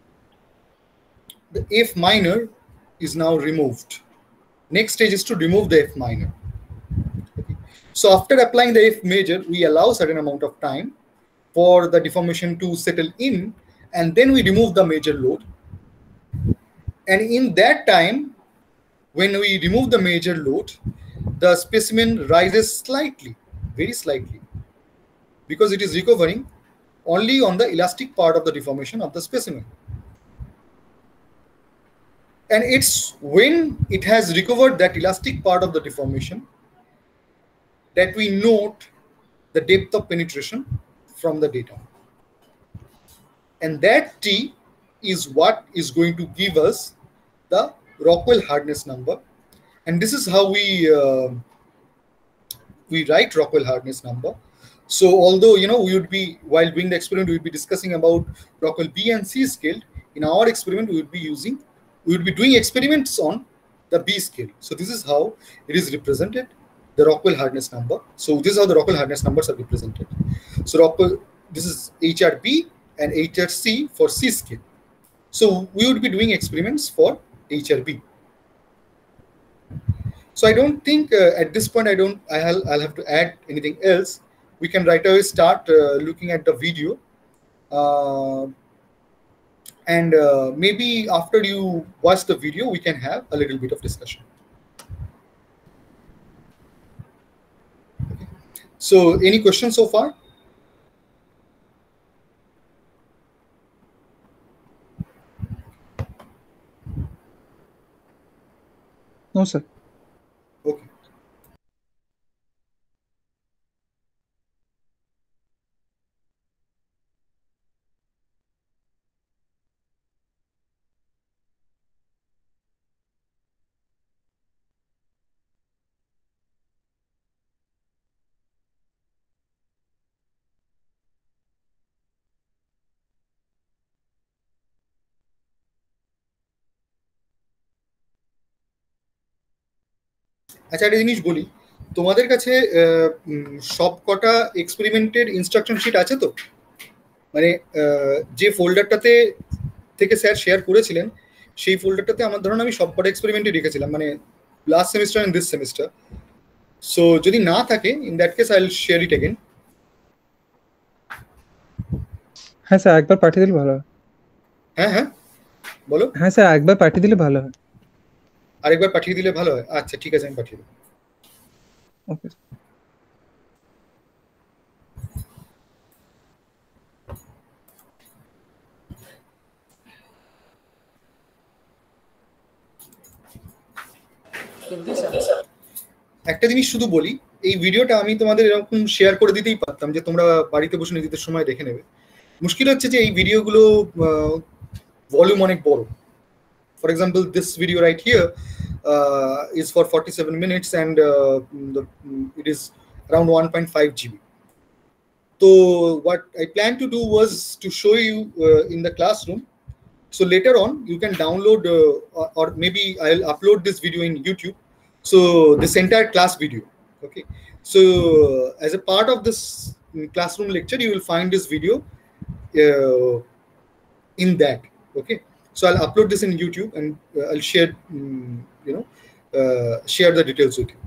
A: the F minor is now removed. Next stage is to remove the F minor. Okay. So after applying the F major, we allow certain amount of time for the deformation to settle in, and then we remove the major load. And in that time, when we remove the major load, the specimen rises slightly, very slightly, because it is recovering only on the elastic part of the deformation of the specimen. And it's when it has recovered that elastic part of the deformation that we note the depth of penetration from the data. And that T is what is going to give us the Rockwell hardness number. And this is how we uh, we write Rockwell hardness number. So although, you know, we would be, while doing the experiment, we would be discussing about Rockwell B and C scale. In our experiment, we would be using, we would be doing experiments on the B scale. So this is how it is represented, the Rockwell hardness number. So this is how the Rockwell hardness numbers are represented. So Rockwell, this is H R B and H R C for C scale. So we would be doing experiments for H R B. So I don't think uh, at this point, I don't, I'll, I'll have to add anything else. We can right away start uh, looking at the video. Uh, and uh, maybe after you watch the video, we can have a little bit of discussion. Okay. So any questions so far?
C: No, sir.
A: Okay. আচ্ছা, একটা জিনিস বলি, তোমাদের কাছে সব কটা এক্সপেরিমেন্টের instruction sheet আছে তো? মানে যে ফোল্ডারটাতে থেকে স্যার শেয়ার করেছিলেন, সেই ফোল্ডারটাতে আমার ধরুন আমি সব কটা এক্সপেরিমেন্টই রেখেছিলাম, মানে last semester and this semester. So যদি না থাকে, in that case I will share it again.
C: হ্যাঁ স্যার, একবার পাঠিয়ে দিলে ভালো হয়।
A: হ্যাঁ হ্যাঁ বলো।
C: হ্যাঁ স্যার, একবার পাঠিয়ে দিলে ভালো হয়।
A: আরেকবার পাঠিয়ে দিলে ভালো হয়। আচ্ছা ঠিক আছে, আমি পাঠিয়ে দেব।
C: ওকে।
A: একটা জিনিস শুধু বলি, এই ভিডিওটা আমি তোমাদের এরকম শেয়ার করে দিতেই পারতাম যে তোমরা বাড়িতে বসে নিজেদের সময় দেখে নেবে। মুশকিল হচ্ছে যে এই ভিডিওগুলো ভলিউম অনেক বড়। For example this video right here uh, is for forty-seven minutes and uh, the, it is around one point five G B. So what I plan to do was to show you uh, in the classroom. So later on you can download uh, or, or maybe I'll upload this video in YouTube. So this entire class video. Okay. So as a part of this classroom lecture, you will find this video uh, in that. Okay. So I'll upload this in YouTube and uh, I'll share, um, you know, uh, share the details with you.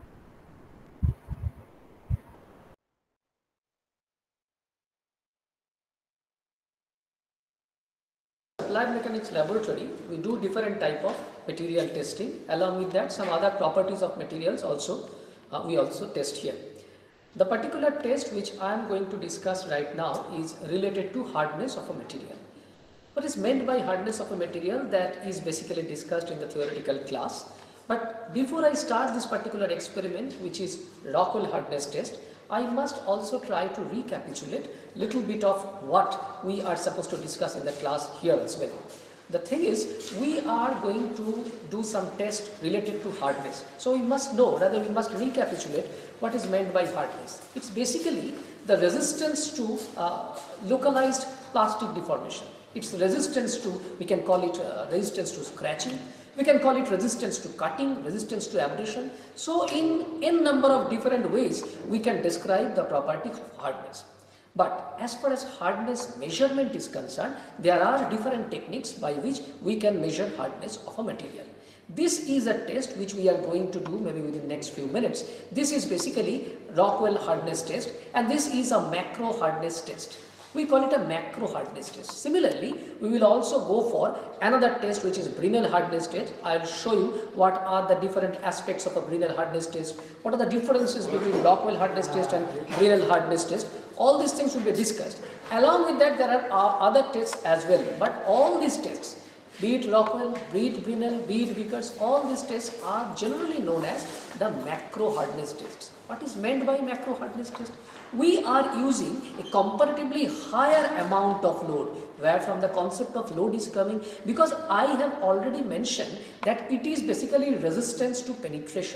D: Applied Mechanics Laboratory, we do different type of material testing. Along with that, some other properties of materials also uh, we also test here. The particular test which I am going to discuss right now is related to hardness of a material. What is meant by hardness of a material, that is basically discussed in the theoretical class. But before I start this particular experiment, which is Rockwell hardness test, I must also try to recapitulate little bit of what we are supposed to discuss in the class here as well. The thing is, we are going to do some test related to hardness. So we must know, rather we must recapitulate what is meant by hardness. It's basically the resistance to uh, localized plastic deformation. It's resistance to, we can call it uh, resistance to scratching, we can call it resistance to cutting, resistance to abrasion. So in n number of different ways we can describe the property of hardness. But as far as hardness measurement is concerned, there are different techniques by which we can measure hardness of a material. This is a test which we are going to do maybe within the next few minutes. This is basically Rockwell hardness test, and this is a macro hardness test. We call it a macro hardness test. Similarly, we will also go for another test which is Brinell hardness test. I will show you what are the different aspects of a Brinell hardness test, what are the differences between Rockwell hardness test and Brinell hardness test. All these things will be discussed. Along with that, there are other tests as well. But all these tests, be it Rockwell, be it Brinell, be it Vickers, all these tests are generally known as the macro hardness tests. What is meant by macro hardness test? We are using a comparatively higher amount of load. Where from the concept of load is coming? Because I have already mentioned that it is basically resistance to penetration.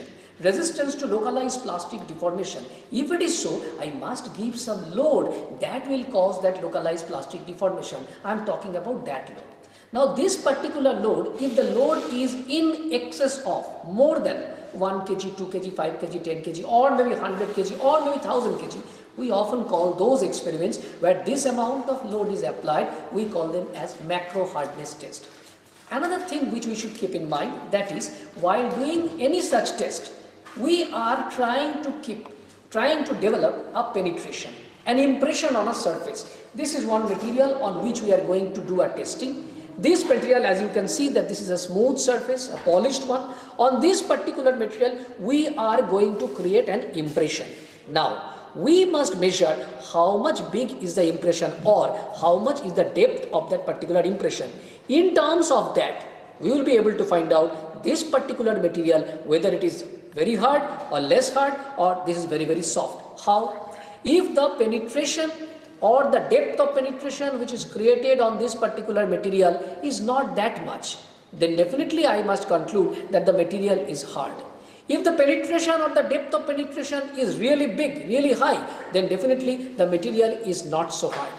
D: resistance to localized plastic deformation. If it is so, I must give some load that will cause that localized plastic deformation. I am talking about that load. Now this particular load, if the load is in excess of more than one kilogram, two kilograms, five kilograms, ten kilograms, or maybe one hundred kilograms, or maybe one thousand kilograms, we often call those experiments where this amount of load is applied, we call them as macro hardness test. Another thing which we should keep in mind, that is, while doing any such test, we are trying to keep, trying to develop a penetration, an impression on a surface. This is one material on which we are going to do a testing. This material, as you can see, that this is a smooth surface, a polished one. On this particular material, we are going to create an impression. Now, we must measure how much big is the impression or how much is the depth of that particular impression. In terms of that, we will be able to find out this particular material, whether it is very hard or less hard, or this is very, very soft. How? If the penetration or the depth of penetration which is created on this particular material is not that much, then definitely I must conclude that the material is hard. If the penetration or the depth of penetration is really big, really high, then definitely the material is not so hard.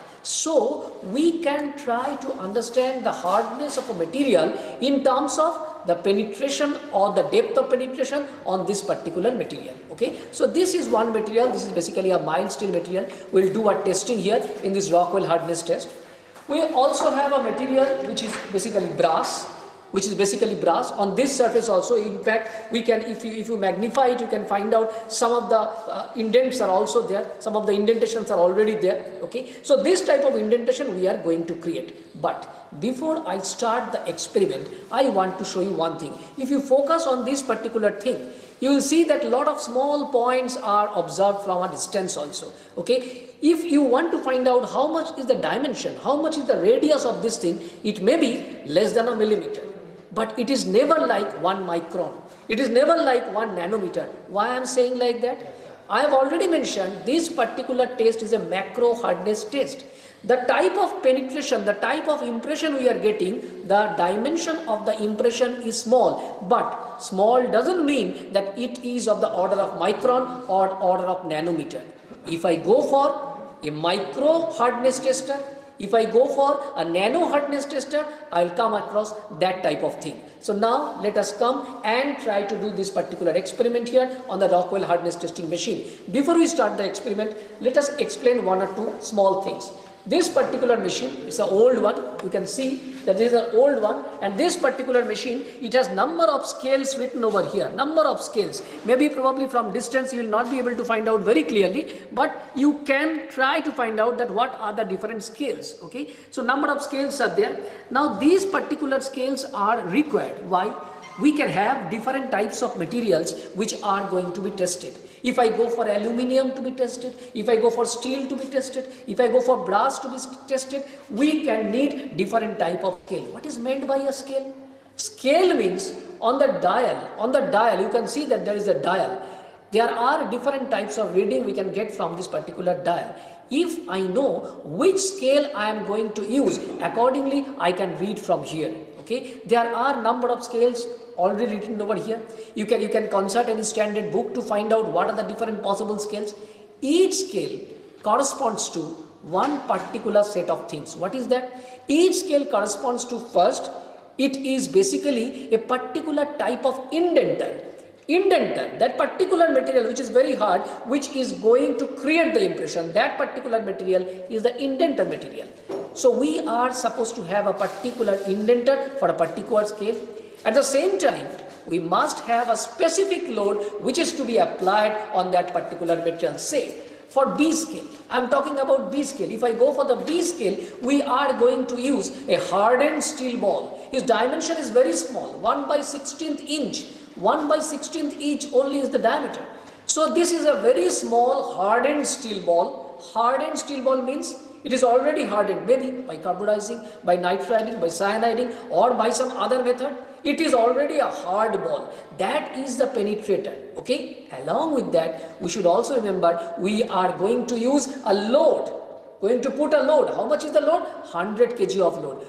D: So we can try to understand the hardness of a material in terms of the penetration or the depth of penetration on this particular material. Okay, so this is one material. This is basically a mild steel material. We'll do a testing here in this Rockwell hardness test. We also have a material which is basically brass, which is basically brass. On this surface also, in fact, we can, if you if you magnify it, you can find out some of the uh, indents are also there. Some of the indentations are already there. Okay, so this type of indentation we are going to create. But before I start the experiment, I want to show you one thing. If you focus on this particular thing, you will see that a lot of small points are observed from a distance also. Okay, if you want to find out how much is the dimension, how much is the radius of this thing, it may be less than a millimeter, but it is never like one micron. It is never like one nanometer. Why I am saying like that? I have already mentioned this particular test is a macro hardness test. The type of penetration, the type of impression we are getting, the dimension of the impression is small, but small doesn't mean that it is of the order of micron or order of nanometer. If I go for a micro hardness tester, if I go for a nano hardness tester, I will come across that type of thing. So now let us come and try to do this particular experiment here on the Rockwell hardness testing machine. Before we start the experiment, let us explain one or two small things. This particular machine is an old one. You can see that this is an old one, and this particular machine, it has number of scales written over here, number of scales. Maybe probably from distance you will not be able to find out very clearly, but you can try to find out that what are the different scales. Okay, so number of scales are there. Now these particular scales are required. Why? We can have different types of materials which are going to be tested. If I go for aluminium to be tested, if I go for steel to be tested, if I go for brass to be tested, we can need different type of scale. What is meant by a scale? Scale means on the dial, on the dial you can see that there is a dial. There are different types of reading we can get from this particular dial. If I know which scale I am going to use, accordingly I can read from here. Okay, there are number of scales already written over here. You can you can consult any standard book to find out what are the different possible scales. Each scale corresponds to one particular set of things. What is that? Each scale corresponds to, first, it is basically a particular type of indenter. Indenter, that particular material which is very hard, which is going to create the impression, that particular material is the indenter material. So we are supposed to have a particular indenter for a particular scale. At the same time, we must have a specific load which is to be applied on that particular material. Say, for B scale, I am talking about B scale. If I go for the B scale, we are going to use a hardened steel ball. His dimension is very small, one by sixteenth inch. one by sixteenth inch only is the diameter. So this is a very small hardened steel ball. Hardened steel ball means it is already hardened, maybe by carbonizing, by nitriding, by cyaniding, or by some other method. It is already a hard ball. That is the penetrator. Okay. Along with that, we should also remember we are going to use a load. Going to put a load. How much is the load? one hundred kilograms of load.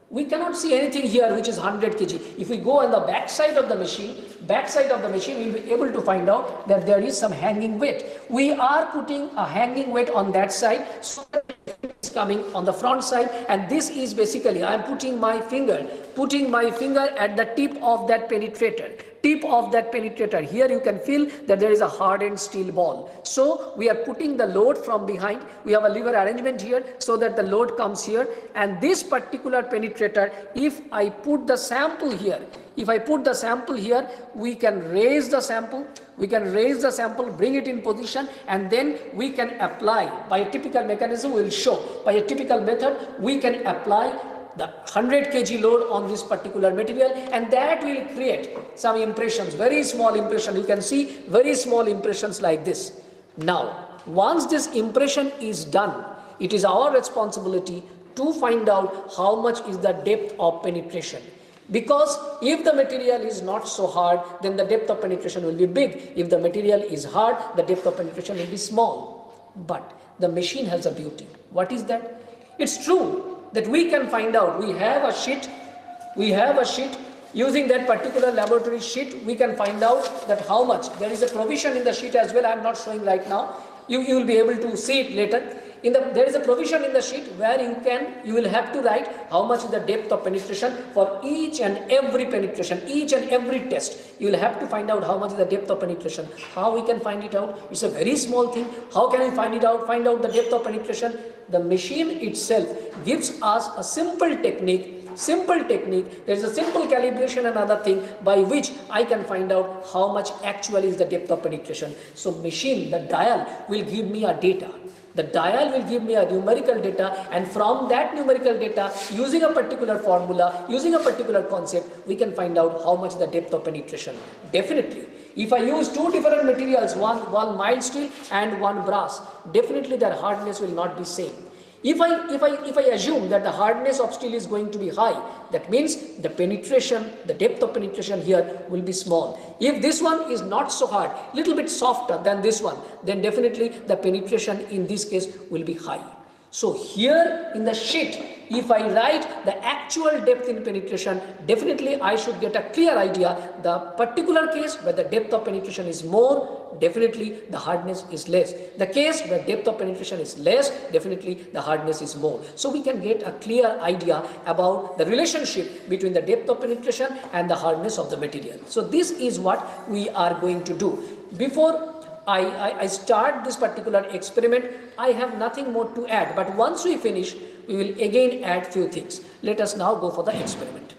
D: We cannot see anything here which is one hundred kilograms. If we go on the back side of the machine, back side of the machine, we will be able to find out that there is some hanging weight. We are putting a hanging weight on that side, so that it's coming on the front side, and this is basically, I am putting my finger, putting my finger at the tip of that penetrator. Tip of that penetrator. Here you can feel that there is a hardened steel ball. So we are putting the load from behind. We have a lever arrangement here so that the load comes here, and this particular penetrator, if I put the sample here, if I put the sample here, we can raise the sample, we can raise the sample, bring it in position, and then we can apply by a typical mechanism. We will show by a typical method we can apply the one hundred kilogram load on this particular material, and that will create some impressions, very small impression. You can see very small impressions like this. Now, once this impression is done, it is our responsibility to find out how much is the depth of penetration. Because if the material is not so hard, then the depth of penetration will be big. If the material is hard, the depth of penetration will be small. But the machine has a beauty. What is that? It's true that we can find out. We have a sheet, we have a sheet, using that particular laboratory sheet, we can find out that how much. There is a provision in the sheet as well, I am not showing right now. You, you will be able to see it later. In the, there is a provision in the sheet where you can, you will have to write how much is the depth of penetration for each and every penetration, each and every test. You will have to find out how much is the depth of penetration. How we can find it out? It's a very small thing. How can we find it out? Find out the depth of penetration. The machine itself gives us a simple technique. Simple technique. There is a simple calibration, another thing by which I can find out how much actually is the depth of penetration. So machine, the dial will give me a data. The dial will give me a numerical data, and from that numerical data, using a particular formula, using a particular concept, we can find out how much the depth of penetration. Definitely, if I use two different materials, one, one mild steel and one brass, definitely their hardness will not be same. If I, if, I, if I assume that the hardness of steel is going to be high, that means the penetration, the depth of penetration here will be small. If this one is not so hard, little bit softer than this one, then definitely the penetration in this case will be high. So here in the sheet, if I write the actual depth in penetration, definitely I should get a clear idea. The particular case where the depth of penetration is more, definitely the hardness is less. The case where depth of penetration is less, definitely the hardness is more. So we can get a clear idea about the relationship between the depth of penetration and the hardness of the material. So this is what we are going to do. Before I, I, I start this particular experiment, I have nothing more to add, but once we finish, we will again add few things. Let us now go for the experiment.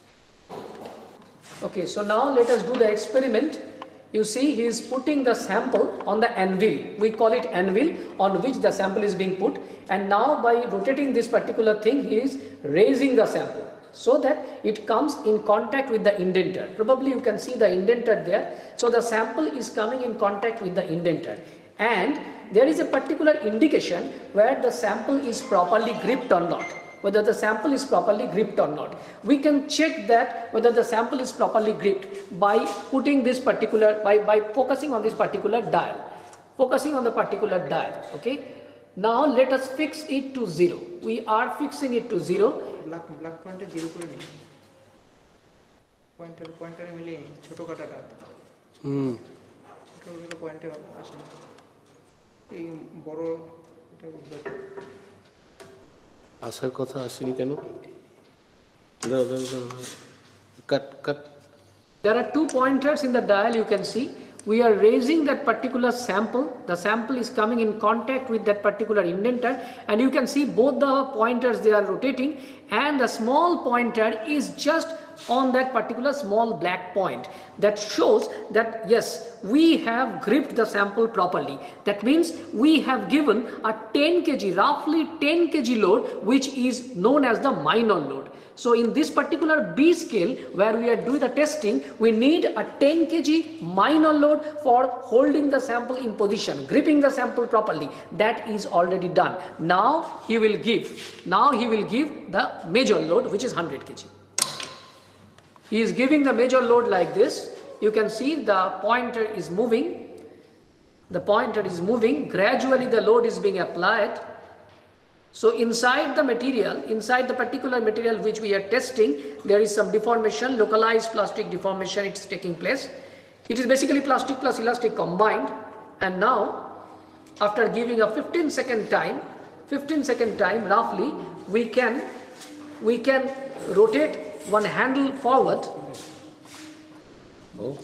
D: Okay, so now let us do the experiment. You see, he is putting the sample on the anvil. We call it anvil, on which the sample is being put, and now by rotating this particular thing, he is raising the sample so that it comes in contact with the indenter. Probably you can see the indenter there. So the sample is coming in contact with the indenter, and there is a particular indication where the sample is properly gripped or not, whether the sample is properly gripped or not. We can check that whether the sample is properly gripped by putting this particular, by, by focusing on this particular dial, focusing on the particular dial. Okay. Now let us fix it to zero. We are fixing it to zero.
E: Black black pointer zero করে নিই pointer পয়েন্টারে মিলে ছোট কাটাটা হুম ছোট ছোট পয়েন্টে আসে এই বড় এটা
F: আসার কথা আসেনি কেন দাও দাও দাও কাট কাট
D: There are two pointers in the dial, you can see. We are raising that particular sample. The sample is coming in contact with that particular indenter, and you can see both the pointers, they are rotating, and the small pointer is just on that particular small black point. That shows that yes, we have gripped the sample properly. That means we have given a ten kilogram, roughly ten kilogram load, which is known as the minor load. So in this particular B scale where we are doing the testing, we need a ten kilogram minor load for holding the sample in position, gripping the sample properly. That is already done. Now he will give, now he will give the major load, which is one hundred kilograms. He is giving the major load like this. You can see the pointer is moving. The pointer is moving. Gradually the load is being applied. So inside the material, inside the particular material which we are testing, there is some deformation, localized plastic deformation, it's taking place. It is basically plastic plus elastic combined, and now after giving a fifteen second time, fifteen second time roughly, we can, we can rotate one handle forward.
F: Oh.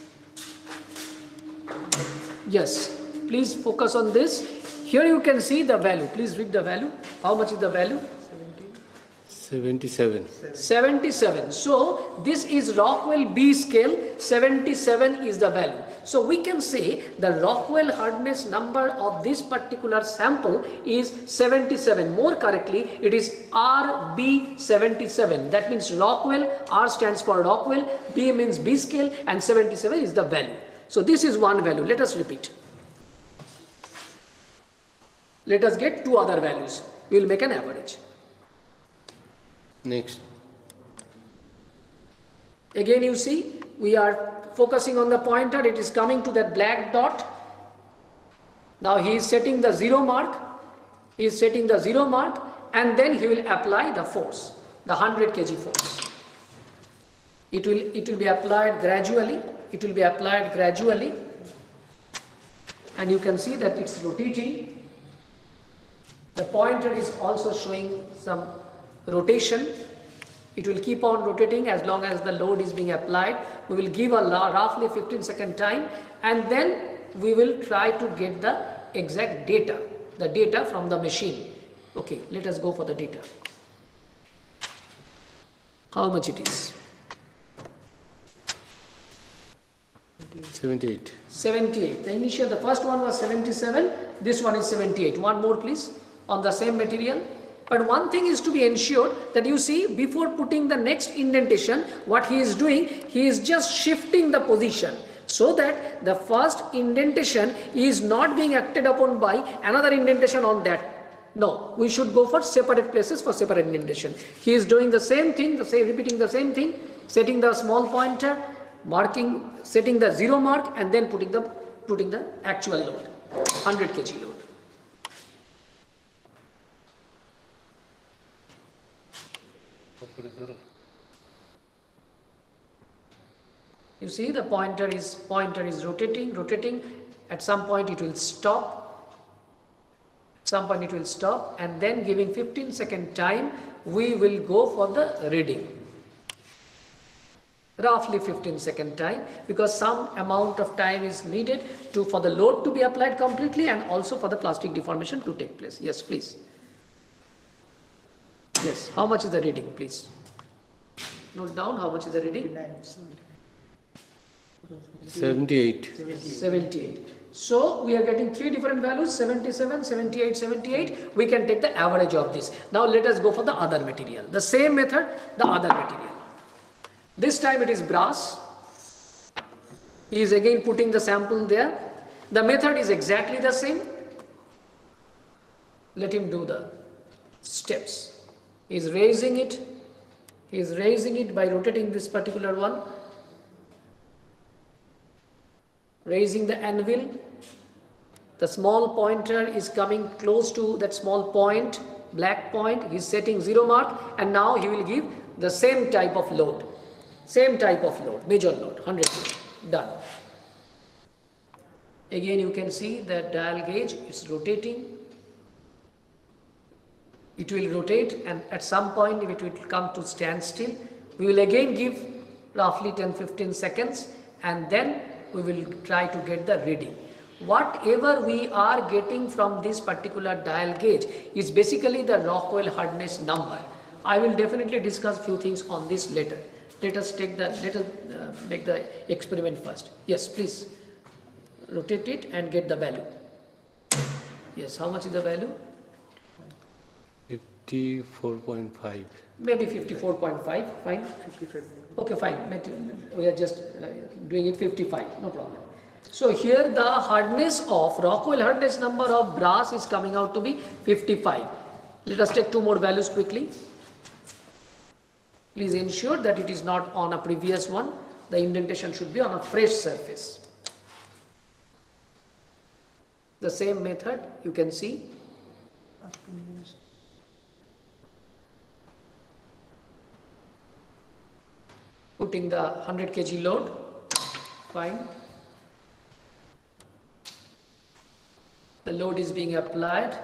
D: Yes, please focus on this. Here you can see the value. Please read the value. How much is the value?
F: seventy-seven.
D: seventy-seven. So this is Rockwell B scale. seventy-seven is the value. So we can say the Rockwell hardness number of this particular sample is seventy-seven. More correctly, it is R B seventy-seven. That means Rockwell, R stands for Rockwell, B means B scale, and seventy-seven is the value. So this is one value. Let us repeat. Let us get two other values. We will make an average.
F: Next.
D: Again you see, we are focusing on the pointer. It is coming to that black dot. Now he is setting the zero mark. He is setting the zero mark, and then he will apply the force, the one hundred kilograms force. It will, it will be applied gradually. It will be applied gradually. And you can see that it's rotating. The pointer is also showing some rotation. It will keep on rotating as long as the load is being applied. We will give a roughly fifteen second time, and then we will try to get the exact data, the data from the machine. Okay, let us go for the data. How much it is?
F: seventy-eight.
D: seventy-eight. The initial, the first one was seventy-seven. This one is seventy-eight. One more please, on the same material. But one thing is to be ensured that you see, before putting the next indentation, what he is doing, he is just shifting the position so that the first indentation is not being acted upon by another indentation on that. No, we should go for separate places for separate indentation. He is doing the same thing, the same, repeating the same thing, setting the small pointer, marking, setting the zero mark, and then putting the putting the actual load, one hundred kilograms load. You see the pointer is pointer is rotating, rotating. At some point it will stop. At some point it will stop, and then giving fifteen second time, we will go for the reading. Roughly fifteen second time, because some amount of time is needed to for the load to be applied completely and also for the plastic deformation to take place. Yes, please. Yes, how much is the reading, please? Note down how much is the reading.
F: seventy-eight.
D: seventy-eight. So we are getting three different values, seventy-seven, seventy-eight, seventy-eight. We can take the average of this. Now let us go for the other material. The same method, the other material. This time it is brass. He is again putting the sample there. The method is exactly the same. Let him do the steps. He is raising it. He is raising it by rotating this particular one. Raising the anvil. The small pointer is coming close to that small point, black point. He is setting zero mark, and now he will give the same type of load. Same type of load, major load, one hundred kilograms. Done. Again you can see that dial gauge is rotating. It will rotate, and at some point it will come to standstill. We will again give roughly ten to fifteen seconds, and then we will try to get the reading. Whatever we are getting from this particular dial gauge is basically the Rockwell hardness number. I will definitely discuss few things on this later. Let us take the, let us uh, make the experiment first. Yes, please rotate it and get the value. Yes, how much is the value?
F: fifty-four point five.
D: Maybe fifty-four point five, fine. Okay, fine. We are just uh, doing it fifty-five, no problem. So here the hardness of, Rockwell hardness number of brass is coming out to be fifty-five. Let us take two more values quickly. Please ensure that it is not on a previous one. The indentation should be on a fresh surface. The same method you can see. putting the one hundred kilogram load, fine. The load is being applied.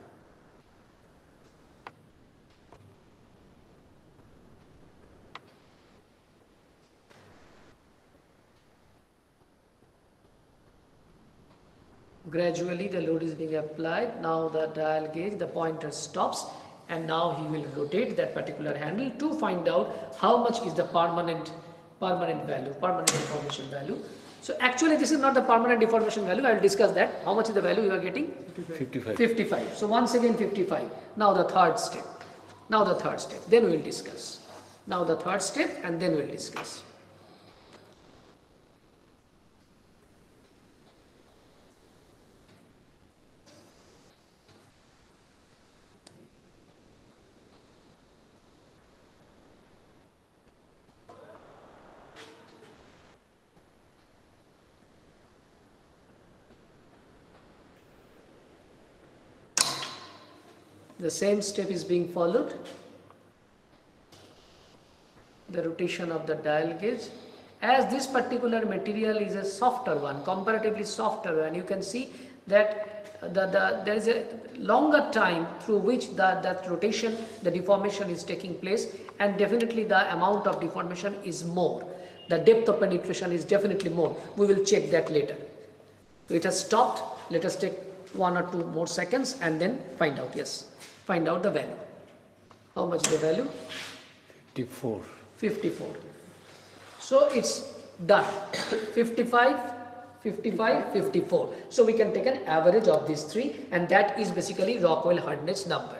D: Gradually the load is being applied. Now the dial gauge, the pointer stops, and now he will rotate that particular handle to find out how much is the permanent permanent value, permanent deformation value. So actually this is not the permanent deformation value. I will discuss that. How much is the value you are getting?
F: fifty-five.
D: fifty-five. So once again fifty-five. Now the third step. Now the third step. Then we will discuss. Now the third step, and then we will discuss. The same step is being followed. The rotation of the dial gauge. As this particular material is a softer one, comparatively softer one, you can see that the, the, there is a longer time through which the, that rotation, the deformation is taking place, and definitely the amount of deformation is more. The depth of penetration is definitely more. We will check that later. So it has stopped. Let us take one or two more seconds and then find out. Yes. Find out the value. How much is the value?
F: fifty-four.
D: fifty-four. So it's done. fifty-five, fifty-five, fifty-four. So we can take an average of these three, and that is basically Rockwell hardness number.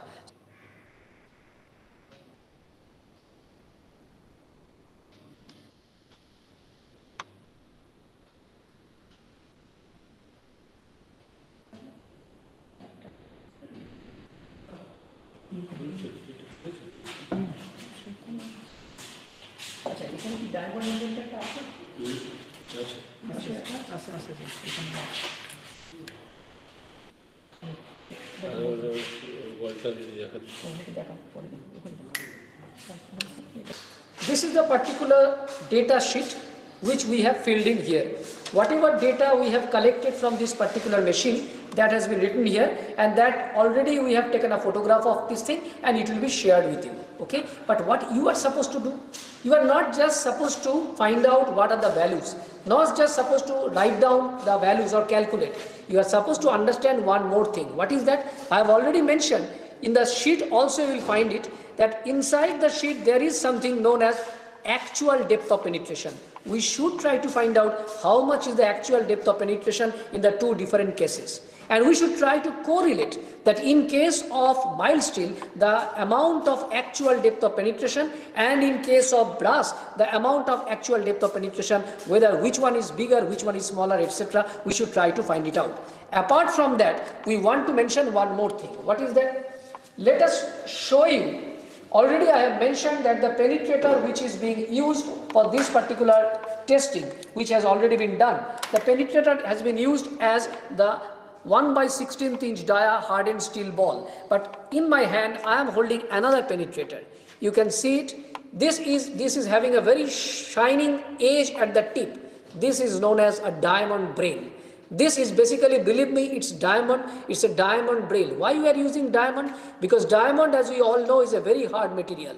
D: This is the particular data sheet which we have filled in here. Whatever data we have collected from this particular machine, that has been written here, and that already we have taken a photograph of this thing, and it will be shared with you. Okay, but what you are supposed to do, you are not just supposed to find out what are the values, not just supposed to write down the values or calculate. You are supposed to understand one more thing. What is that? I have already mentioned. In the sheet also you will find it, that inside the sheet there is something known as actual depth of penetration. We should try to find out how much is the actual depth of penetration in the two different cases. And we should try to correlate that in case of mild steel, the amount of actual depth of penetration, and in case of brass, the amount of actual depth of penetration, whether which one is bigger, which one is smaller, et cetera. We should try to find it out. Apart from that, we want to mention one more thing. What is that? Let us show you. Already I have mentioned that the penetrator which is being used for this particular testing, which has already been done, the penetrator has been used as the one by sixteenth inch dia hardened steel ball. But in my hand I am holding another penetrator. You can see it. This is, this is having a very shining edge at the tip. This is known as a diamond braille. This is basically, believe me, it's diamond, it's a diamond braille. Why we are using diamond? Because diamond, as we all know, is a very hard material.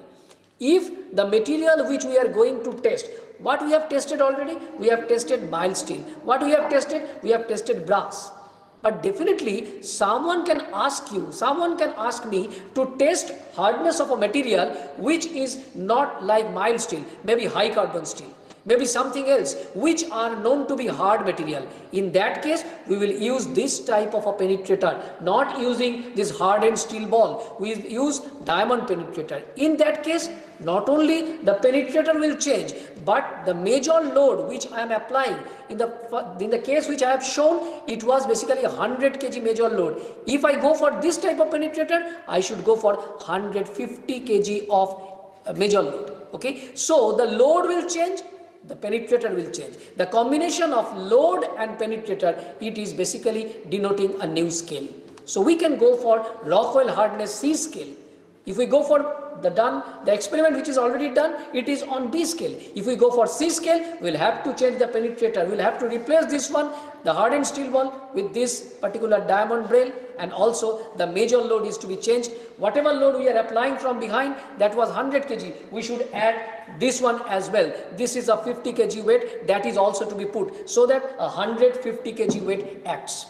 D: If the material which we are going to test, what we have tested already? We have tested mild steel. What we have tested? We have tested brass. But definitely someone can ask you, someone can ask me to test hardness of a material which is not like mild steel, maybe high carbon steel, maybe something else which are known to be hard material. In that case, we will use this type of a penetrator, not using this hardened steel ball. We use diamond penetrator. In that case, not only the penetrator will change, but the major load which I am applying, in the, in the case which I have shown, it was basically one hundred kilogram major load. If I go for this type of penetrator, I should go for one hundred fifty kilogram of major load. Okay, so the load will change, the penetrator will change. The combination of load and penetrator, it is basically denoting a new scale. So we can go for Rockwell hardness C scale. If we go for the done, the experiment which is already done, it is on D scale. If we go for C scale, we'll have to change the penetrator. We'll have to replace this one, the hardened steel ball, with this particular diamond braille, and also the major load is to be changed. Whatever load we are applying from behind, that was one hundred kilograms, we should add this one as well. This is a fifty kilograms weight, that is also to be put, so that a one hundred fifty kilograms weight acts.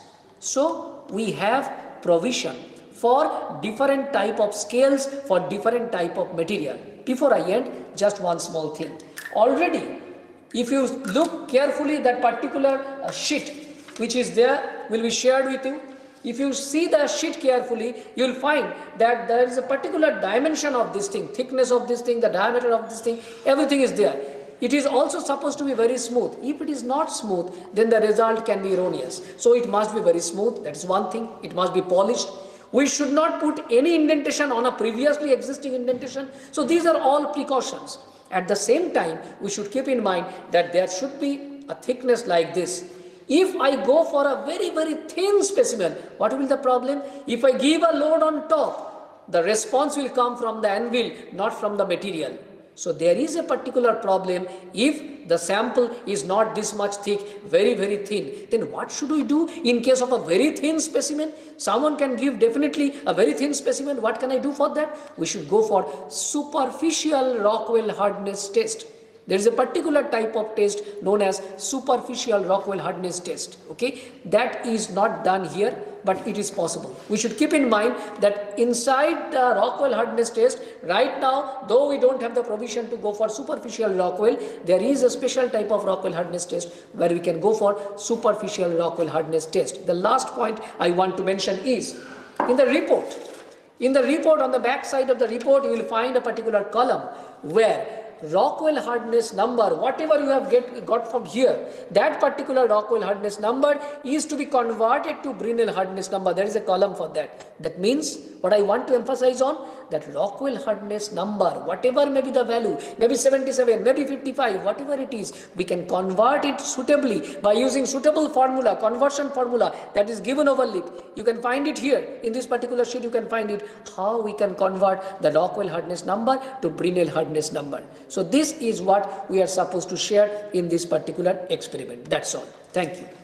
D: So we have provision for different type of scales, for different type of material. Before I end, just one small thing. Already, if you look carefully, that particular uh, sheet which is there will be shared with you. If you see the sheet carefully, you will find that there is a particular dimension of this thing, thickness of this thing, the diameter of this thing, everything is there. It is also supposed to be very smooth. If it is not smooth, then the result can be erroneous. So it must be very smooth, that is one thing. It must be polished. We should not put any indentation on a previously existing indentation. So these are all precautions. At the same time, we should keep in mind that there should be a thickness like this. If I go for a very, very thin specimen, what will be the problem? If I give a load on top, the response will come from the anvil, not from the material. So there is a particular problem. If the sample is not this much thick, very, very thin, then what should we do in case of a very thin specimen? Someone can give definitely a very thin specimen. What can I do for that? We should go for superficial Rockwell hardness test. There is a particular type of test known as superficial Rockwell hardness test. Okay, that is not done here, but it is possible. We should keep in mind that inside the Rockwell hardness test, right now, though we don't have the provision to go for superficial Rockwell, there is a special type of Rockwell hardness test where we can go for superficial Rockwell hardness test. The last point I want to mention is in the report. In the report, on the back side of the report, you will find a particular column where Rockwell hardness number, whatever you have get, got from here, that particular Rockwell hardness number is to be converted to Brinell hardness number. There is a column for that. That means, what I want to emphasize on, that Rockwell hardness number, whatever may be the value, maybe seventy-seven, maybe fifty-five, whatever it is, we can convert it suitably by using suitable formula, conversion formula that is given over lip. You can find it here. In this particular sheet, you can find it, how we can convert the Rockwell hardness number to Brinell hardness number. So this is what we are supposed to share in this particular experiment. That's all. Thank you.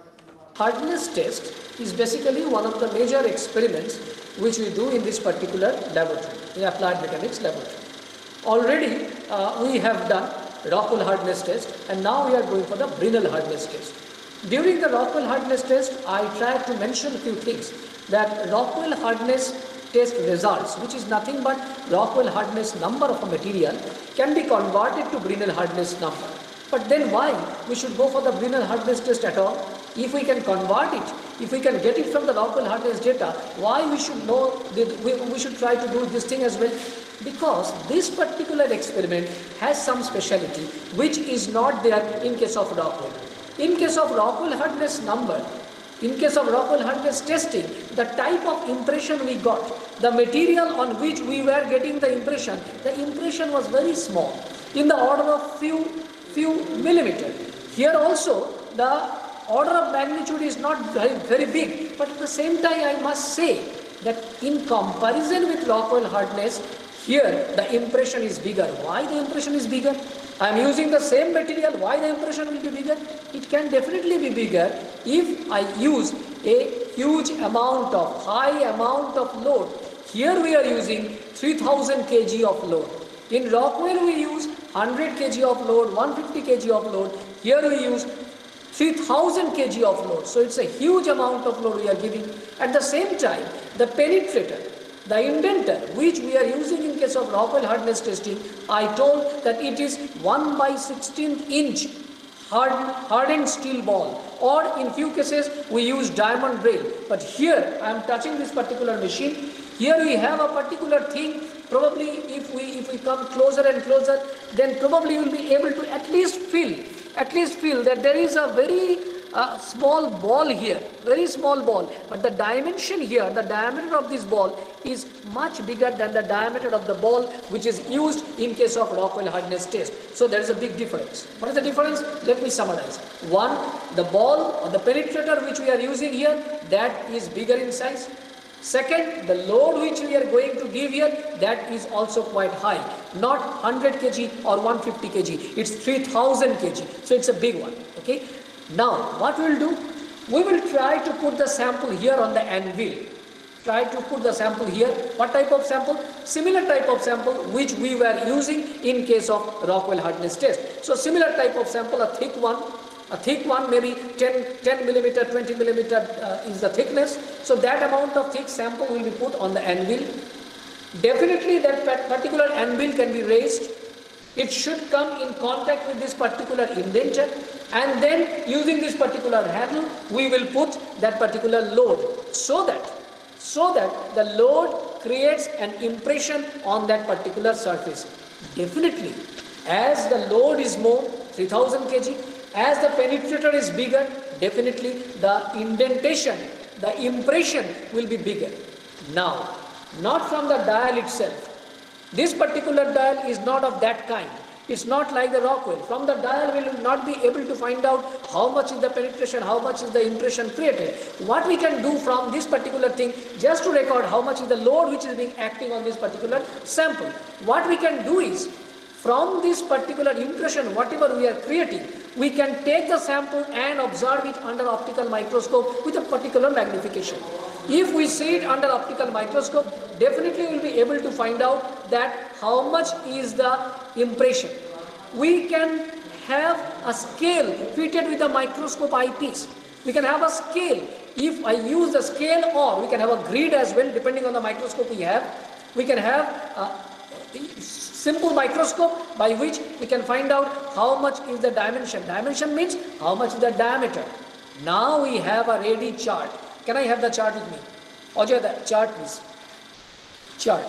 D: Hardness test is basically one of the major experiments which we do in this particular laboratory, in applied mechanics laboratory. Already uh, we have done Rockwell hardness test, and now we are going for the Brinell hardness test. During the Rockwell hardness test, I tried to mention a few things, that Rockwell hardness test results, which is nothing but Rockwell hardness number of a material, can be converted to Brinell hardness number. But then why we should go for the Brinell hardness test at all? If we can convert it, if we can get it from the Rockwell hardness data, why we should know, that we, we should try to do this thing as well? Because this particular experiment has some speciality which is not there in case of Rockwell. In case of Rockwell hardness number, in case of Rockwell hardness testing, the type of impression we got, the material on which we were getting the impression, the impression was very small, in the order of few, few millimeter. Here also, the order of magnitude is not very, very big, but at the same time, I must say that in comparison with Rockwell hardness, here the impression is bigger. Why the impression is bigger? I am using the same material. Why the impression will be bigger? It can definitely be bigger if I use a huge amount of, high amount of load. Here we are using three thousand kilograms of load. In Rockwell we use one hundred kilograms of load, one hundred fifty kilograms of load. Here we use three thousand kilograms of load. So it's a huge amount of load we are giving. At the same time, the penetrator, the indenter which we are using in case of Rockwell hardness testing, I told that it is one by sixteenth inch hard, hardened steel ball, or in few cases we use diamond braille. But here I am touching this particular machine. Here we have a particular thing. Probably if we if we come closer and closer, then probably you will be able to at least feel, at least feel that there is a very uh, small ball here, very small ball. But the dimension here, the diameter of this ball is much bigger than the diameter of the ball which is used in case of Rockwell hardness test. So there is a big difference. What is the difference? Let me summarize. One, the ball or the penetrator which we are using here, that is bigger in size. Second, the load which we are going to give here, that is also quite high. Not one hundred kilograms or one hundred fifty kilograms. It's three thousand kilograms. So it's a big one. Okay. Now, what we will do? We will try to put the sample here on the anvil. Try to put the sample here. What type of sample? Similar type of sample which we were using in case of Rockwell hardness test. So similar type of sample, a thick one. A thick one, maybe ten, ten millimeter, twenty millimeter uh, is the thickness. So that amount of thick sample will be put on the anvil. Definitely that particular anvil can be raised. It should come in contact with this particular indenture, and then using this particular handle, we will put that particular load so that, so that the load creates an impression on that particular surface. Definitely, as the load is more, three thousand kilograms, as the penetrator is bigger, definitely the indentation, the impression will be bigger. Now, not from the dial itself. This particular dial is not of that kind. It's not like the Rockwell. From the dial we will not be able to find out how much is the penetration, how much is the impression created. What we can do from this particular thing, just to record how much is the load which is being acting on this particular sample. What we can do is, from this particular impression, whatever we are creating, we can take the sample and observe it under optical microscope with a particular magnification. If we see it under optical microscope, definitely we will be able to find out that how much is the impression. We can have a scale fitted with a microscope eyepiece. We can have a scale. If I use the scale, or we can have a grid as well, depending on the microscope we have. We can have a simple microscope by which we can find out how much is the dimension. Dimension means how much is the diameter. Now we have a ready chart. Can I have the chart with me? Ajay, the chart please. Chart.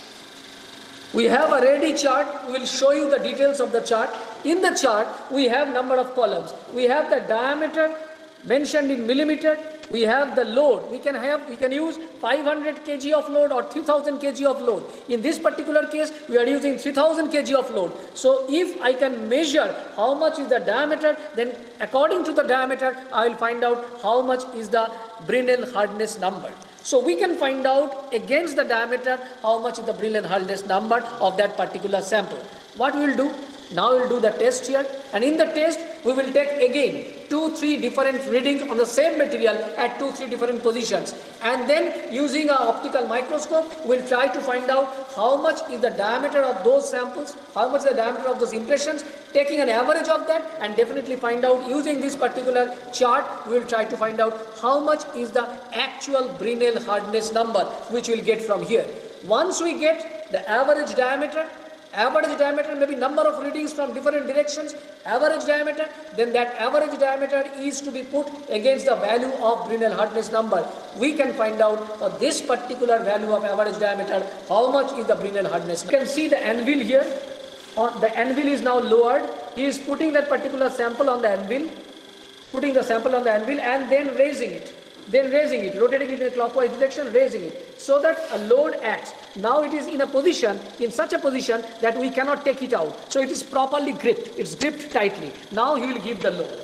D: We have a ready chart. We will show you the details of the chart. In the chart, we have number of columns. We have the diameter mentioned in millimeter. We have the load. We can have, we can use five hundred kilograms of load or three thousand kilograms of load. In this particular case, we are using three thousand kilograms of load. So if I can measure how much is the diameter, then according to the diameter, I will find out how much is the Brinell hardness number. So we can find out against the diameter how much is the Brinell hardness number of that particular sample. What we will do? Now we will do the test here, and in the test we will take again two, three different readings on the same material at two, three different positions, and then using our optical microscope we will try to find out how much is the diameter of those samples, how much is the diameter of those impressions, taking an average of that, and definitely find out using this particular chart we will try to find out how much is the actual Brinell hardness number which we will get from here. Once we get the average diameter, average diameter may be number of readings from different directions, average diameter, then that average diameter is to be put against the value of Brinell hardness number. We can find out for this particular value of average diameter how much is the Brinell hardness. You can see the anvil here. On the anvil is now lowered. He is putting that particular sample on the anvil, putting the sample on the anvil and then raising it. Then raising it, rotating it in a clockwise direction, raising it, so that a load acts. Now it is in a position, in such a position that we cannot take it out. So it is properly gripped, it's gripped tightly. Now he will give the load.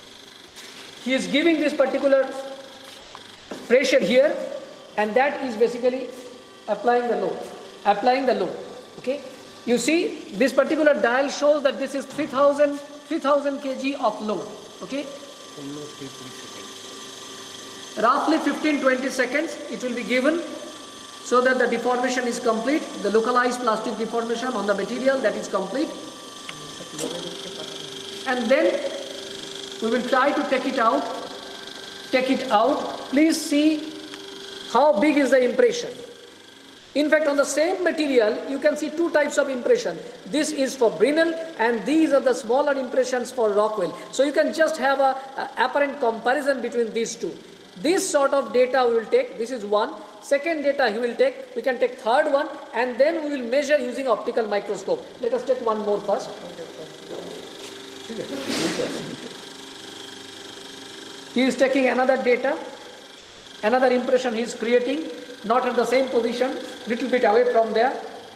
D: He is giving this particular pressure here, and that is basically applying the load, applying the load, okay. You see, this particular dial shows that this is three thousand kilograms of load, okay. Roughly fifteen to twenty seconds it will be given so that the deformation is complete, the localized plastic deformation on the material, that is complete. And then we will try to take it out, take it out. Please see how big is the impression. In fact, on the same material you can see two types of impression. This is for Brinell and these are the smaller impressions for Rockwell. So you can just have a, a apparent comparison between these two. This sort of data we will take. This is one. Second data he will take. We can take third one, and then we will measure using optical microscope. Let us take one more first. He is taking another data, another impression he is creating, not at the same position, little bit away from there.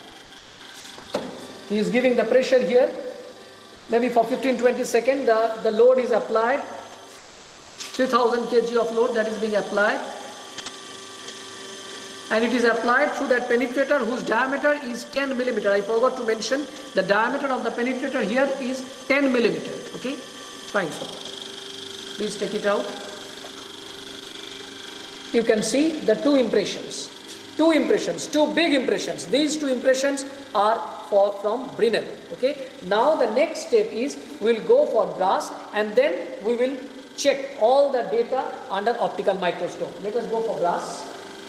D: He is giving the pressure here. Maybe for fifteen to twenty seconds the, the load is applied. three thousand kilograms of load that is being applied. and it is applied through that penetrator whose diameter is ten millimeter. I forgot to mention the diameter of the penetrator here is ten millimeter. Okay, fine. Please take it out. You can see the two impressions, two impressions, two big impressions. These two impressions are for from Brinell. Okay. Now the next step is we will go for brass, and then we will check all the data under optical microscope. Let us go for brass.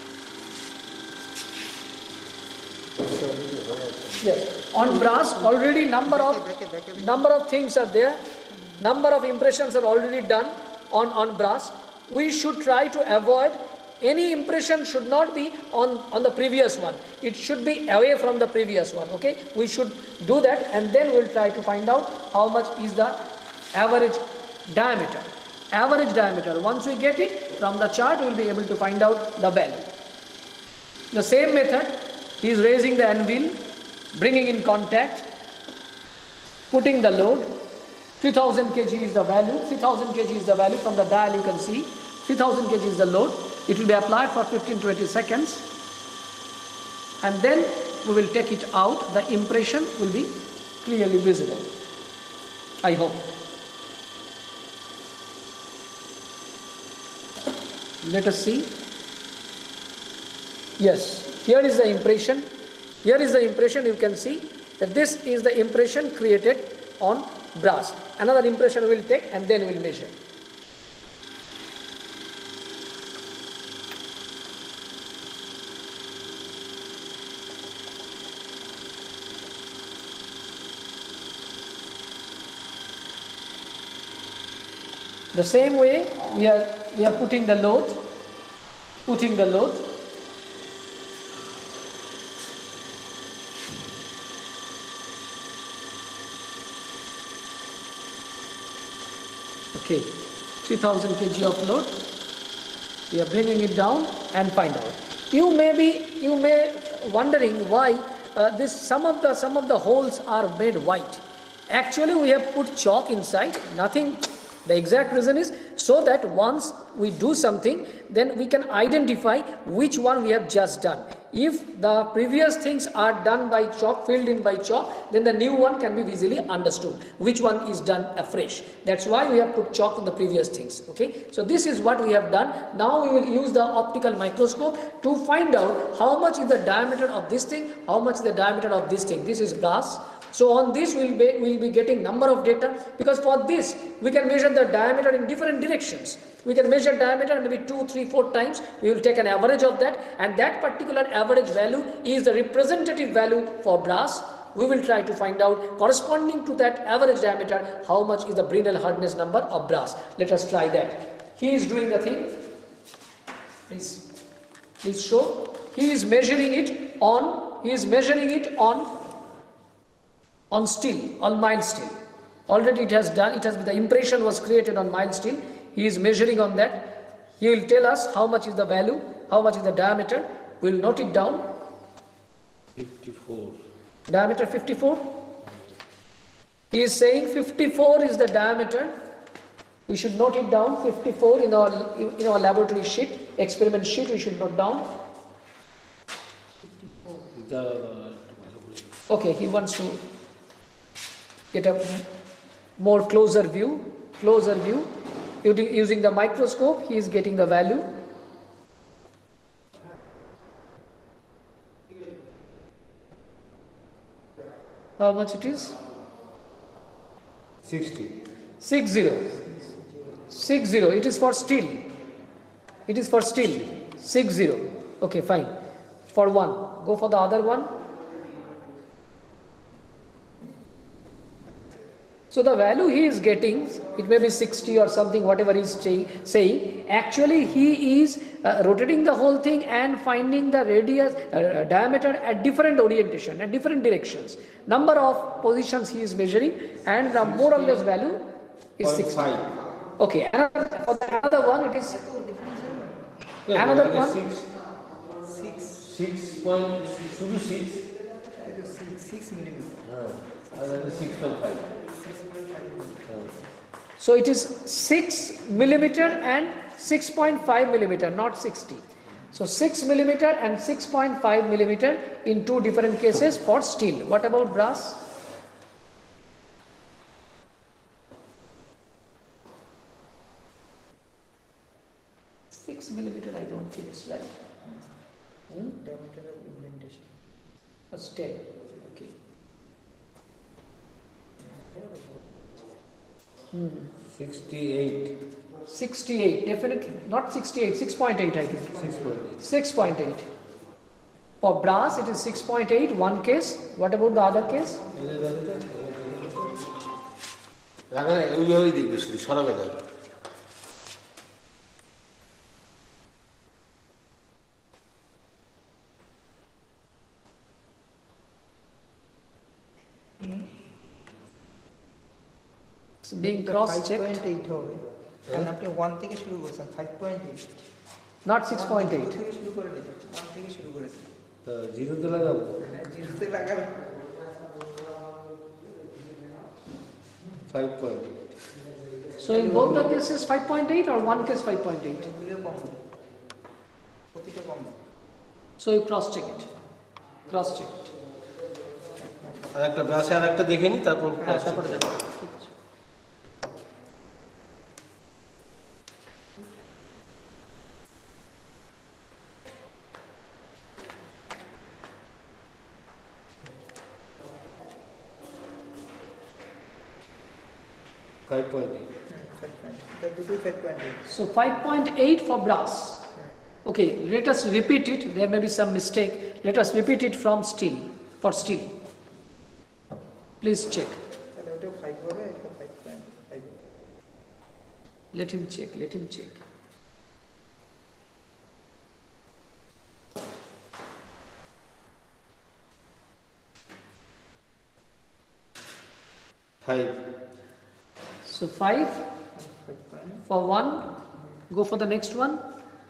D: Yes, on brass already number of number of things are there, number of impressions are already done on, on brass. We should try to avoid any impression should not be on, on the previous one. It should be away from the previous one. Okay, we should do that, and then we'll try to find out how much is the average diameter. Average diameter. Once we get it from the chart, we'll be able to find out the value. The same method, he is raising the anvil, bringing in contact, putting the load. three thousand kilograms is the value, three thousand kilograms is the value. From the dial you can see three thousand kilograms is the load. It will be applied for fifteen to twenty seconds, and then we will take it out. The impression will be clearly visible, I hope. Let us see. Yes, here is the impression. Here is the impression. You can see that this is the impression created on brass. Another impression we will take, and then we will measure. The same way we are we are putting the load, putting the load. Okay, three thousand kilograms of load. We are bringing it down and find out. You may be you may wondering why uh, this some of the some of the holes are made white. Actually, we have put chalk inside. Nothing. The exact reason is so that once we do something, then we can identify which one we have just done. If the previous things are done by chalk, filled in by chalk, then the new one can be easily understood which one is done afresh. That's why we have put chalk in the previous things. Okay, so this is what we have done. Now we will use the optical microscope to find out how much is the diameter of this thing, how much is the diameter of this thing. This is brass. So on this we will be, we'll be getting number of data, because for this we can measure the diameter in different directions. We can measure diameter maybe two, three, four times. We will take an average of that, and that particular average value is the representative value for brass. We will try to find out corresponding to that average diameter how much is the Brinell hardness number of brass. Let us try that. He is doing the thing. Please, please show. He is measuring it on. He is measuring it on. on steel, on mild steel. Already it has done, it has, the impression was created on mild steel. He is measuring on that. He will tell us how much is the value, how much is the diameter. We will note it down.
F: fifty-four.
D: Diameter fifty-four. He is saying fifty-four is the diameter. We should note it down. fifty-four in our, in our laboratory sheet, experiment sheet, we should note down.
F: The,
D: okay, he wants to get a more closer view, closer view. Using the microscope, he is getting the value. How much it is?
F: sixty.
D: Six zero. Six zero. It is for steel. It is for steel. Six zero. Okay, fine. For one. Go for the other one. So the value he is getting, it may be sixty or something, whatever he is saying. Actually, he is uh, rotating the whole thing and finding the radius, uh, diameter at different orientation, at different directions. Number of positions he is measuring, and the more or less value is sixty. Okay, another, for the another one it is
F: Yeah,
D: another
F: like
D: one.
F: Six. Six. Six point should be six.
E: Six millimeter.
F: Uh, and then six point five.
D: So it is six millimeter and six point five millimeter, not sixty. So six millimeter and six point five millimeter in two different cases for steel. What about brass? six millimeter, I don't think it's right. Hmm?
E: Diameter of indentation.
D: That's ten. Okay. Hmm.
F: sixty-eight.
D: sixty-eight, definitely. Not sixty-eight, six point eight, I think.
F: six point eight.
D: six point eight. For brass, it is six point eight, one case. What about the other case? It's being cross
E: five
D: checked.
E: point eight হবে কারণ আপনি one থেকে শুরু করেছেন five point eight
D: Not six point eight.
E: থেকে শুরু করে দিন one থেকে শুরু করেছেন
F: তা জিরোতে লাগাবো
E: জিরোতে লাগাবেন
F: five point eight.
D: So in both the cases five point eight or one case five point eight?
E: এগুলো কম প্রতিটা কম
D: So you cross check it. Cross check it.
F: আর একটা ব্রাশে আর একটা দেখে নি তারপর
D: হ্যাঁ, তারপরে দেখো।
F: five point eight.
E: এটা দুটোই five point eight
D: So five point eight for brass. Okay, let us repeat it. There may be some mistake. Let us repeat it from steel, for steel. Please check.
E: তাহলে ওটা five হবে এটা five point five
D: Let him check, let him check.
F: Five.
D: So five for one. Go for the next one.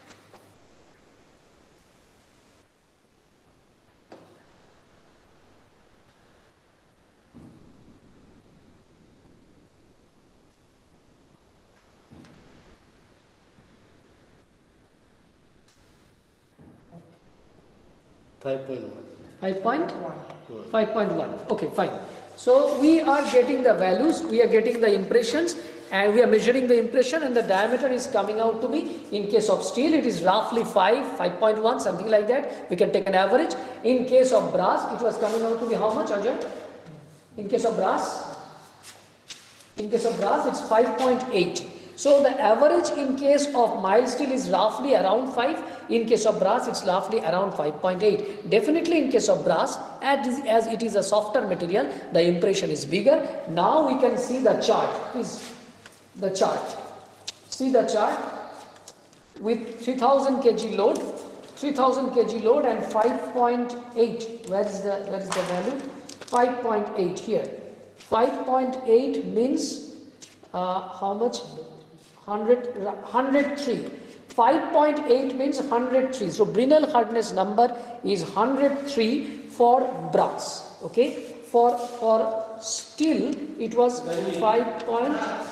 F: Five point one.
D: Five point five point one. Okay, fine. So we are getting the values, we are getting the impressions, and we are measuring the impression, and the diameter is coming out to be, in case of steel, it is roughly five, five point one, something like that. We can take an average. In case of brass, it was coming out to be how much, Ajay? In case of brass? In case of brass, it's five point eight. So the average in case of mild steel is roughly around five. In case of brass, it's roughly around five point eight. Definitely in case of brass, as, as it is a softer material, the impression is bigger. Now we can see the chart. Please, the chart. See the chart with three thousand kilograms load, three thousand kilograms load and five point eight. Where is the, where is the value? five point eight here. five point eight means uh, how much? one hundred, one hundred three. five point eight means one hundred three. So Brinell hardness number is one hundred three for brass. Okay. For for steel it was five point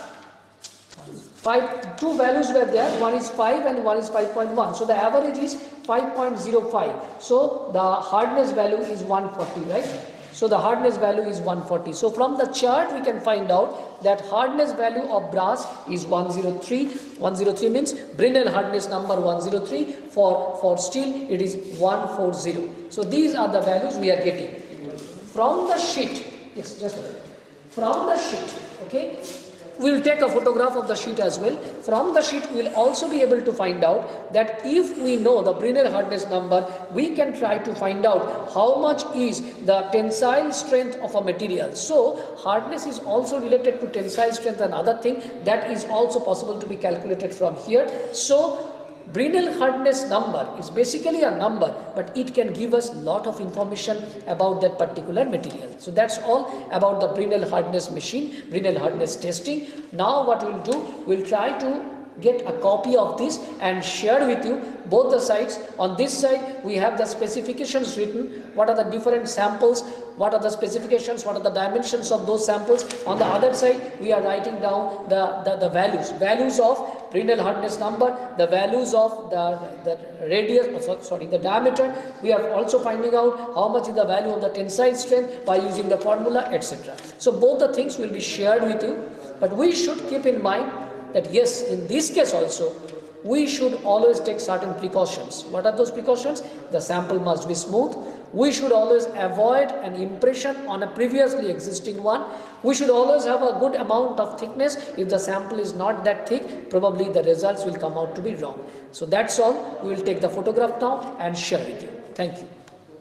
D: five. Two values were there. One is five and one is five point one. So the average is five point zero five. So the hardness value is one forty, right? So the hardness value is one forty. So from the chart we can find out that hardness value of brass is one hundred three. one hundred three means Brinell hardness number one hundred three. For, for steel it is one forty. So these are the values we are getting. From the sheet, yes, just a minute. From the sheet, okay, we will take a photograph of the sheet as well. From the sheet we will also be able to find out that if we know the Brinell hardness number, we can try to find out how much is the tensile strength of a material. So hardness is also related to tensile strength, and other thing that is also possible to be calculated from here. So Brinell hardness number is basically a number, but it can give us lot of information about that particular material. So that's all about the Brinell hardness machine, Brinell hardness testing. Now what we'll do, we'll try to get a copy of this and share with you both the sides. On this side we have the specifications written, what are the different samples, what are the specifications, what are the dimensions of those samples. On the other side we are writing down the, the, the values, values of Brinell hardness number, the values of the, the radius, oh, sorry, the diameter. We are also finding out how much is the value of the tensile strength by using the formula, et cetera. So both the things will be shared with you, but we should keep in mind that yes, in this case also, we should always take certain precautions. What are those precautions? The sample must be smooth. We should always avoid an impression on a previously existing one. We should always have a good amount of thickness. If the sample is not that thick, probably the results will come out to be wrong. So that's all. We will take the photograph now and share with you. Thank you.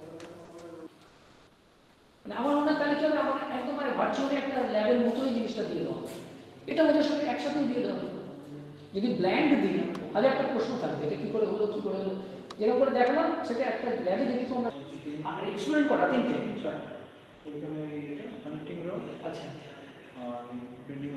D: আমার মনে হয় তাহলে চলে আমার একদম মানে virtually একটা ল্যাবের মতোই জিনিসটা দিয়ে দেওয়া এটা ওদের সাথে একসাথেই দিয়ে দেওয়া যদি ব্ল্যান্ড দিই তাহলে একটা প্রশ্ন থাকবে এটা কি করে হলো কি করে হলো যেরকম করে দেখলাম সেটা একটা ল্যাবে দেখি তোমরা আর এক্সপেরিমেন্ট করা তিনটে এখানে এটা কানেক্টিং রড আচ্ছা আর bending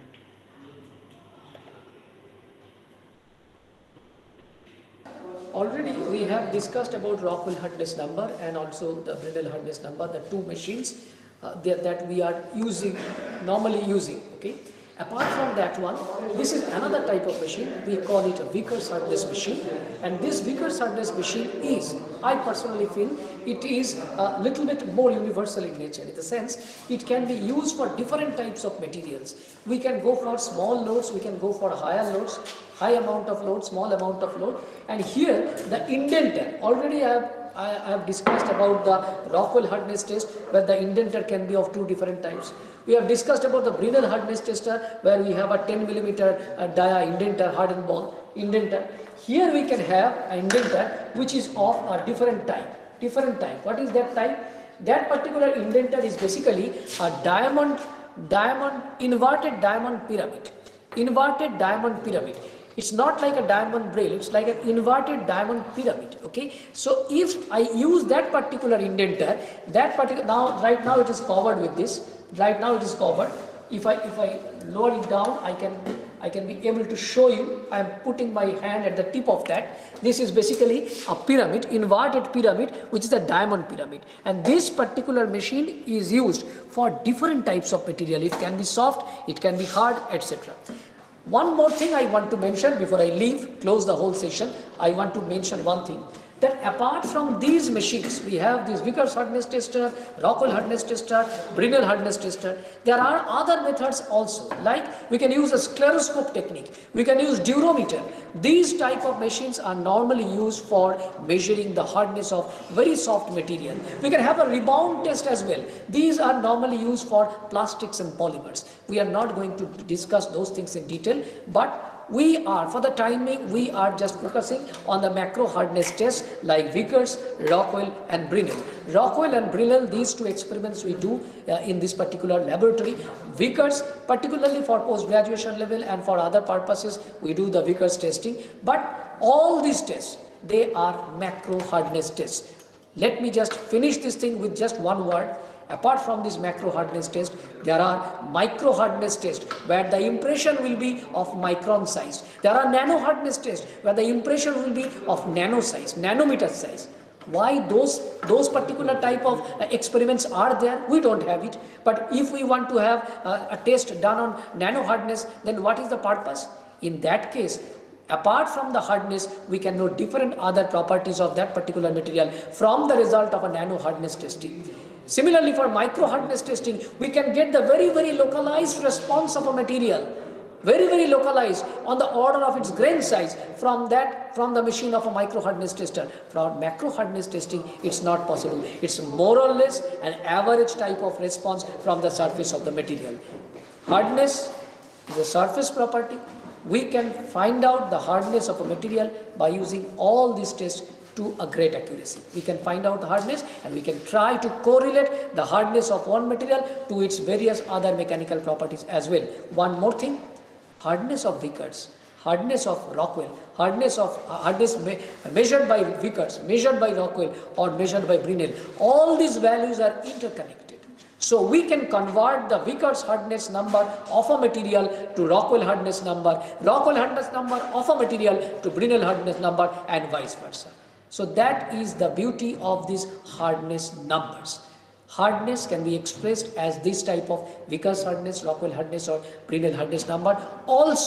D: Already we have discussed about Rockwell hardness number and also the Brinell hardness number, the two machines uh, that, that we are using, normally using, okay. Apart from that one, this is another type of machine. We call it a Vickers hardness machine, and this Vickers hardness machine is, I personally feel, it is a little bit more universal in nature. In the sense, it can be used for different types of materials. We can go for small loads, we can go for higher loads, high amount of load, small amount of load, and here the indenter. Already I have I, I have discussed about the Rockwell hardness test, where the indenter can be of two different types. We have discussed about the Brinell hardness tester, where we have a ten millimeter uh, dia indenter, hardened ball indenter. Here we can have an indenter which is of a different type. Different type. What is that type? That particular indenter is basically a diamond, diamond, inverted diamond pyramid. Inverted diamond pyramid. It's not like a diamond braille, it's like an inverted diamond pyramid, okay. So if I use that particular indenter, that particular, now right now it is covered with this, right now it is covered. If I if I lower it down, I can I can be able to show you. I am putting my hand at the tip of that. This is basically a pyramid, inverted pyramid, which is a diamond pyramid, and this particular machine is used for different types of material. It can be soft, it can be hard, et cetera. One more thing I want to mention before I leave, close the whole session, I want to mention one thing, that apart from these machines, we have this Vickers hardness tester, Rockwell hardness tester, Brinell hardness tester. There are other methods also, like we can use a scleroscope technique, we can use durometer. These type of machines are normally used for measuring the hardness of very soft material. We can have a rebound test as well. These are normally used for plastics and polymers. We are not going to discuss those things in detail, but we are, for the time being, we are just focusing on the macro hardness test like Vickers, Rockwell and Brinell. Rockwell and Brinell, these two experiments we do uh, in this particular laboratory. Vickers, particularly for post-graduation level and for other purposes, we do the Vickers testing. But all these tests, they are macro hardness tests. Let me just finish this thing with just one word. Apart from this macro hardness test, there are micro hardness tests where the impression will be of micron size. There are nano hardness tests where the impression will be of nano size, nanometer size. Why those those particular type of uh, experiments are there? We don't have it. But if we want to have uh, a test done on nano hardness, then what is the purpose? In that case, apart from the hardness, we can know different other properties of that particular material from the result of a nano hardness testing. Similarly, for micro hardness testing, we can get the very, very localized response of a material, very, very localized on the order of its grain size from that, from the machine of a micro hardness tester. For macro hardness testing, it's not possible. It's more or less an average type of response from the surface of the material. Hardness is a surface property. We can find out the hardness of a material by using all these tests to a great accuracy. We can find out the hardness and we can try to correlate the hardness of one material to its various other mechanical properties as well. One more thing, hardness of Vickers, hardness of Rockwell, hardness of uh, hardness me measured by Vickers, measured by Rockwell or measured by Brinell, all these values are interconnected. So we can convert the Vickers hardness number of a material to Rockwell hardness number, Rockwell hardness number of a material to Brinell hardness number, and vice versa. So that is the beauty of these hardness numbers. Hardness can be expressed as this type of Vickers hardness, Rockwell hardness or Brinell hardness number. Also,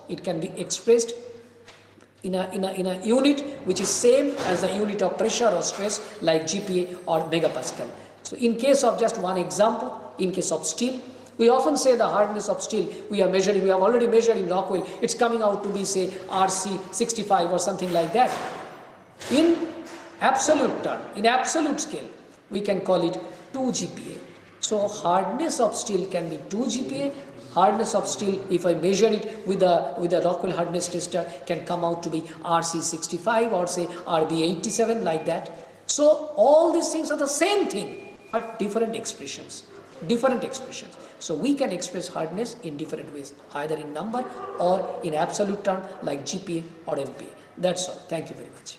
D: it can be expressed in a, in a, in a unit which is same as the unit of pressure or stress, like G P A or megapascal. So in case of just one example, in case of steel, we often say the hardness of steel, we are measuring, we have already measured in Rockwell, it's coming out to be say R C sixty-five or something like that. In absolute term, in absolute scale, we can call it two G P A. So hardness of steel can be two G P A. Hardness of steel, if I measure it with a with a Rockwell hardness tester, can come out to be R C sixty-five or say R B eighty-seven, like that. So all these things are the same thing, but different expressions, different expressions. So we can express hardness in different ways, either in number or in absolute term like G P A or M P A. That's all. Thank you very much.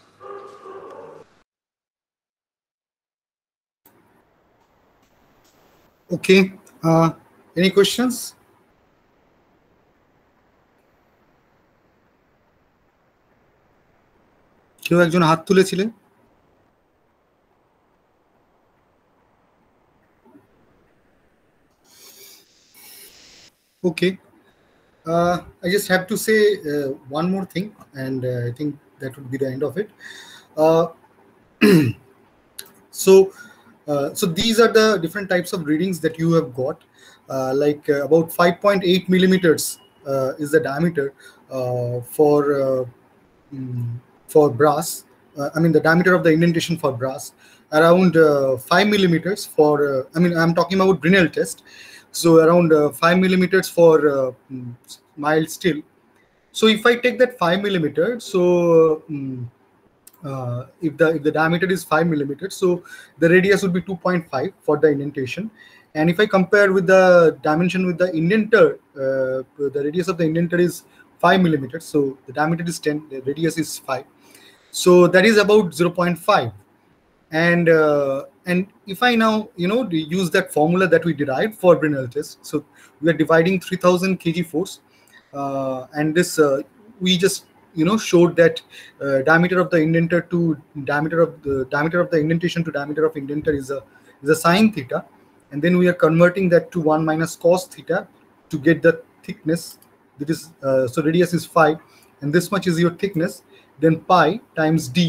A: Okay. Uh, any questions? কেউ একজন হাত তুলেছিলেন? Okay. Uh, I just have to say uh, one more thing, and uh, I think that would be the end of it. Uh, so, uh, so these are the different types of readings that you have got. Uh, like uh, about five point eight millimeters uh, is the diameter uh, for uh, mm, for brass. Uh, I mean the diameter of the indentation for brass. Around uh, five millimeters for. Uh, I mean I'm talking about Brinell test. So around uh, five millimeters for uh, mild steel. So if I take that five millimeters, so um, uh, if the if the diameter is five millimeters, so the radius would be two point five for the indentation. And if I compare with the dimension with the indenter, uh, the radius of the indenter is five millimeters. So the diameter is ten, the radius is five. So that is about zero point five. And uh, and if I now you know use that formula that we derived for Brinell test, so we are dividing three thousand kilograms force, uh, and this uh, we just you know showed that uh, diameter of the indenter to diameter of the diameter of the indentation to diameter of indenter is a is a sine theta, and then we are converting that to one minus cos theta to get the thickness. That is uh, so radius is five, and this much is your thickness. Then pi times d,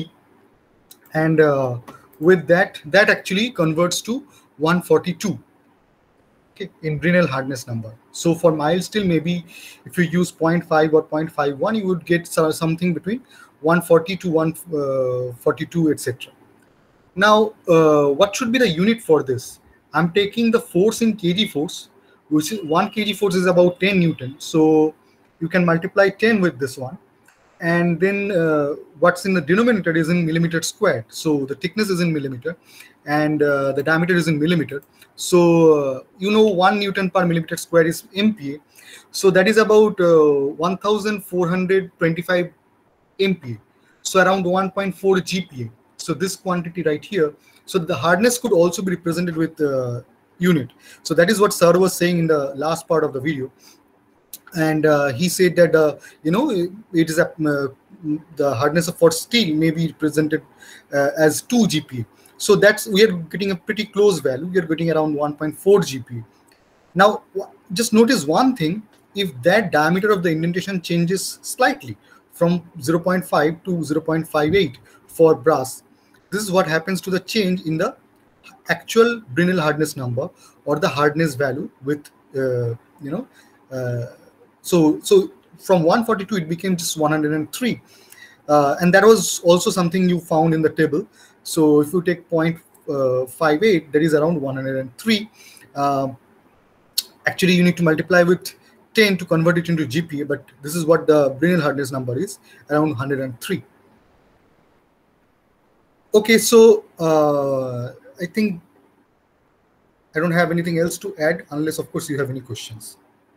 A: and uh, with that, that actually converts to one forty-two, okay, in Brinell hardness number. So for mild steel, maybe if you use zero point five or zero point five one, you would get something between one forty to one forty-two, et cetera. Now, uh, what should be the unit for this? I'm taking the force in kg force, which is one kg force is about ten Newton. So you can multiply ten with this one. And then uh, what's in the denominator is in millimeter squared. So the thickness is in millimeter, and uh, the diameter is in millimeter. So uh, you know one Newton per millimeter square is M P A. So that is about uh, one thousand four hundred twenty-five M P A. So around one point four G P A. So this quantity right here. So the hardness could also be represented with uh, unit. So that is what sir was saying in the last part of the video. And uh, he said that uh, you know it is a uh, the hardness of for steel may be represented uh, as two G P A. So that's we are getting a pretty close value. We are getting around one point four G P A. Now just notice one thing: if that diameter of the indentation changes slightly from zero point five to zero point five eight for brass, this is what happens to the change in the actual Brinell hardness number or the hardness value with uh, you know. Uh, So, so from one forty-two, it became just one hundred three. Uh, and that was also something you found in the table. So if you take zero point five eight, that is around one hundred three. Uh, actually, you need to multiply with ten to convert it into G P A, but this is what the Brinell hardness number is, around one hundred three. Okay, so uh, I think I don't have anything else to add, unless, of course, you have any questions.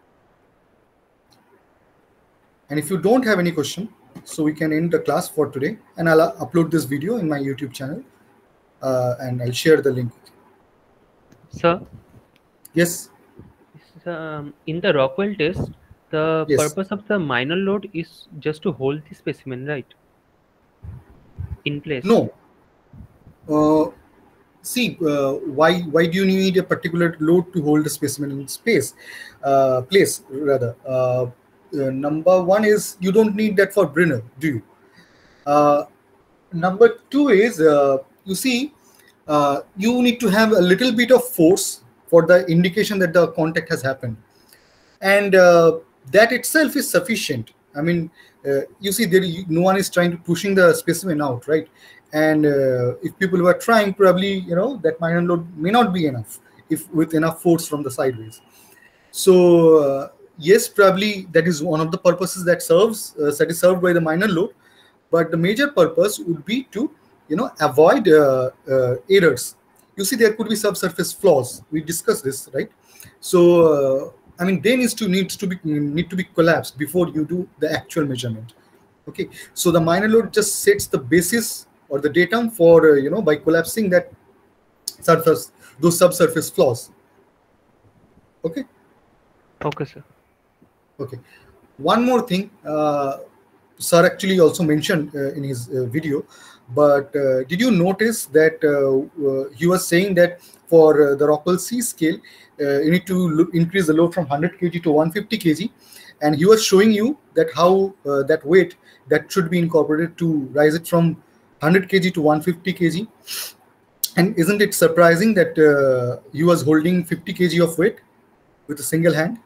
A: And if you don't have any question, so we can end the class for today, and I'll upload this video in my YouTube channel, uh, and I'll share the link with you.
B: Sir?
A: Yes?
B: Um, in the Rockwell test, the
A: Yes.
B: purpose of the minor load is just to hold the specimen, right? In place?
A: No. Uh, see, uh, why why do you need a particular load to hold the specimen in space? Uh, place, rather. Uh, uh, number one is you don't need that for Brinell, do you? Uh, number two is, uh, you see, uh, you need to have a little bit of force for the indication that the contact has happened. And uh, that itself is sufficient. I mean, uh, you see, there no one is trying to pushing the specimen out, right? And uh, if people were trying, probably, you know, that minor load may not be enough if with enough force from the sideways. So uh, yes, probably that is one of the purposes that serves uh, that is served by the minor load. But the major purpose would be to, you know, avoid uh, uh, errors. You see, there could be subsurface flaws. We discussed this, right? So uh, I mean, they needs to needs to be need to be collapsed before you do the actual measurement. Okay, so the minor load just sets the basis or the datum for uh, you know, by collapsing that surface, those subsurface flaws. Okay.
B: Okay, sir.
A: Okay. One more thing, uh, sir actually also mentioned uh, in his uh, video, but uh, did you notice that uh, uh, he was saying that for uh, the Rockwell C scale, uh, you need to increase the load from one hundred kilograms to one hundred fifty kilograms, and he was showing you that how uh, that weight that should be incorporated to rise it from one hundred kilograms to one hundred fifty kilograms. And isn't it surprising that uh, he was holding fifty kilograms of weight with a single hand?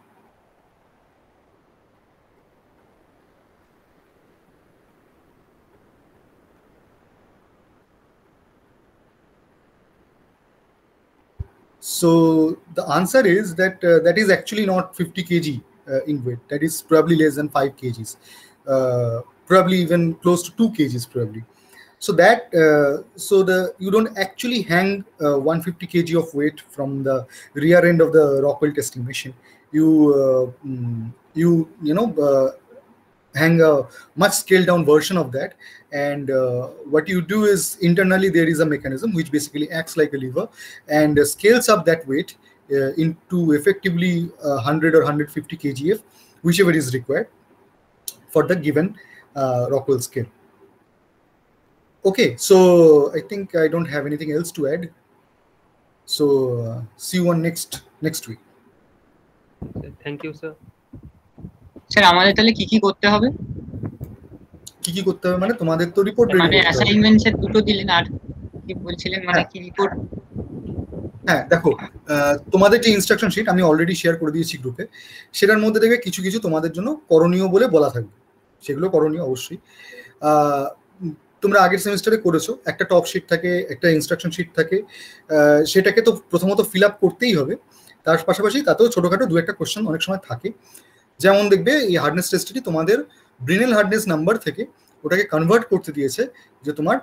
A: So the answer is that uh, that is actually not fifty kilograms uh, in weight. That is probably less than five kilograms, uh, probably even close to two kilograms probably. So that uh, so the you don't actually hang uh, one hundred fifty kilograms of weight from the rear end of the Rockwell testing machine. You uh, you you know uh, hang a much scaled down version of that, and uh, what you do is internally there is a mechanism which basically acts like a lever and uh, scales up that weight uh, into effectively uh, one hundred or one hundred fifty kilograms, whichever is required for the given uh, Rockwell scale. Okay, so I think I don't have anything else to add. So uh, see you on next next week.
B: Thank you, sir.
G: Sir আমাদের তাহলে কি কি করতে হবে?
A: কি কি করতে হবে মানে তোমাদের তো রিপোর্ট রেডি
G: মানে
A: করতে হবে।
G: অ্যাসাইনমেন্টস এর দুটো দিলেন আর কি বলছিলেন মানে কি রিপোর্ট?
A: হ্যাঁ দেখো, তোমাদের যে ইনস্ট্রাকশন শিট আমি অলরেডি শেয়ার করে দিয়েছি গ্রুপে, সেটার মধ্যে দেখবে কিছু কিছু তোমাদের জন্য করণীয় বলে বলা থাকবে, সেগুলো করণীয় অবশ্যই। তোমরা আগের সেমিস্টারে করেছো, একটা টপ শিট থাকে, একটা ইনস্ট্রাকশন শিট থাকে, সেটাকে তো প্রথমত ফিল আপ করতেই হবে। তার পাশাপাশি তাতেও ছোটোখাটো দু একটা কোশ্চেন অনেক সময় থাকে, যেমন দেখবে এই হার্ডনেস টেস্টটি তোমাদের ব্রিনেল হার্ডনেস নাম্বার থেকে ওটাকে কনভার্ট করতে দিয়েছে যে তোমার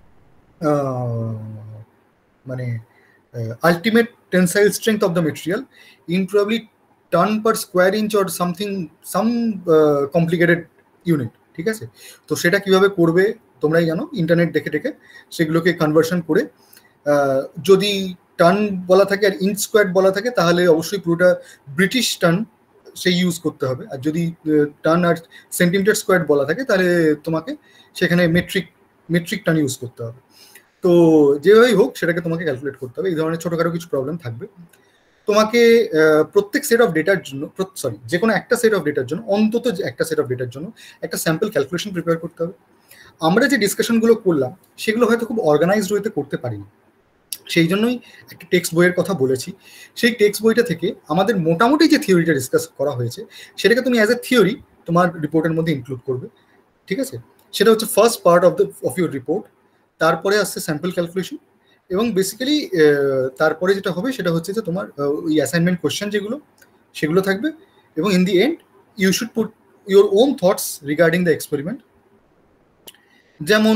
A: মানে ultimate tensile strength of the material in probably ton per square inch or something some complicated unit, ঠিক আছে? তো সেটা কিভাবে করবে তোমরাই জানো, ইন্টারনেট দেখে দেখে সেগুলোকে কনভার্সন করে, যদি টন বলা থাকে আর ইঞ্চ স্কোয়ার বলা থাকে তাহলে অবশ্যই পুরোটা ব্রিটিশ টন সেই ইউজ করতে হবে, আর যদি টন আর সেন্টিমিটার স্কোয়ার বলা থাকে তাহলে তোমাকে সেখানে মেট্রিক মেট্রিক টন ইউজ করতে হবে। তো যেভাবেই হোক সেটাকে তোমাকে ক্যালকুলেট করতে হবে। এই ধরনের ছোটোখাটো কিছু প্রবলেম থাকবে। তোমাকে প্রত্যেক সেট অফ ডেটার জন্য সরি যে কোনো একটা সেট অফ ডেটার জন্য অন্তত একটা সেট অফ ডেটার জন্য একটা স্যাম্পল ক্যালকুলেশন প্রিপেয়ার করতে হবে। আমরা যে ডিসকাশনগুলো করলাম সেগুলো হয়তো খুব অর্গানাইজড ওয়েতে করতে পারিনি, সেই জন্যই একটা টেক্সট বইয়ের কথা বলেছি। সেই টেক্সট বইটা থেকে আমাদের মোটামুটি যে থিওরিটা ডিসকাস করা হয়েছে সেটাকে তুমি অ্যাজ এ থিওরি তোমার রিপোর্টের মধ্যে ইনক্লুড করবে, ঠিক আছে? সেটা হচ্ছে first part of the of your report. তারপরে আসছে স্যাম্পল ক্যালকুলেশন, এবং বেসিক্যালি তারপরে যেটা হবে সেটা হচ্ছে যে তোমার ওই অ্যাসাইনমেন্ট কোয়েশ্চেন যেগুলো সেগুলো থাকবে, এবং in the end you should put your own thoughts regarding the experiment. যেমন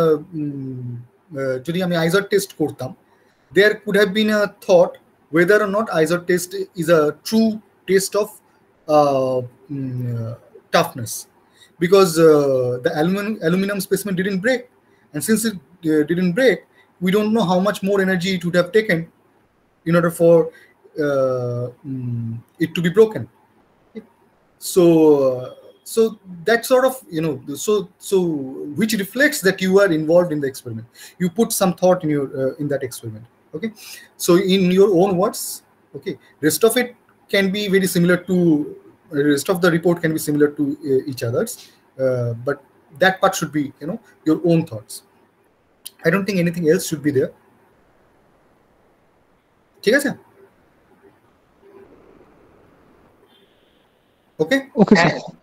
A: যদি আমি আইজার টেস্ট করতাম, there could have been a thought whether or not I S O test is a true test of uh, mm, toughness, because uh, the aluminum, aluminum specimen didn't break, and since it uh, didn't break, we don't know how much more energy it would have taken in order for uh, mm, it to be broken. So uh, so that sort of, you know, so so which reflects that you are involved in the experiment, you put some thought in your uh, in that experiment. Okay, so in your own words, okay, rest of it can be very similar to rest of the report can be similar to uh, each other's, uh, but that part should be, you know, your own thoughts. I don't think anything else should be there. ঠিক আছে? Okay?
C: Okay, sir.
G: হ্যাঁ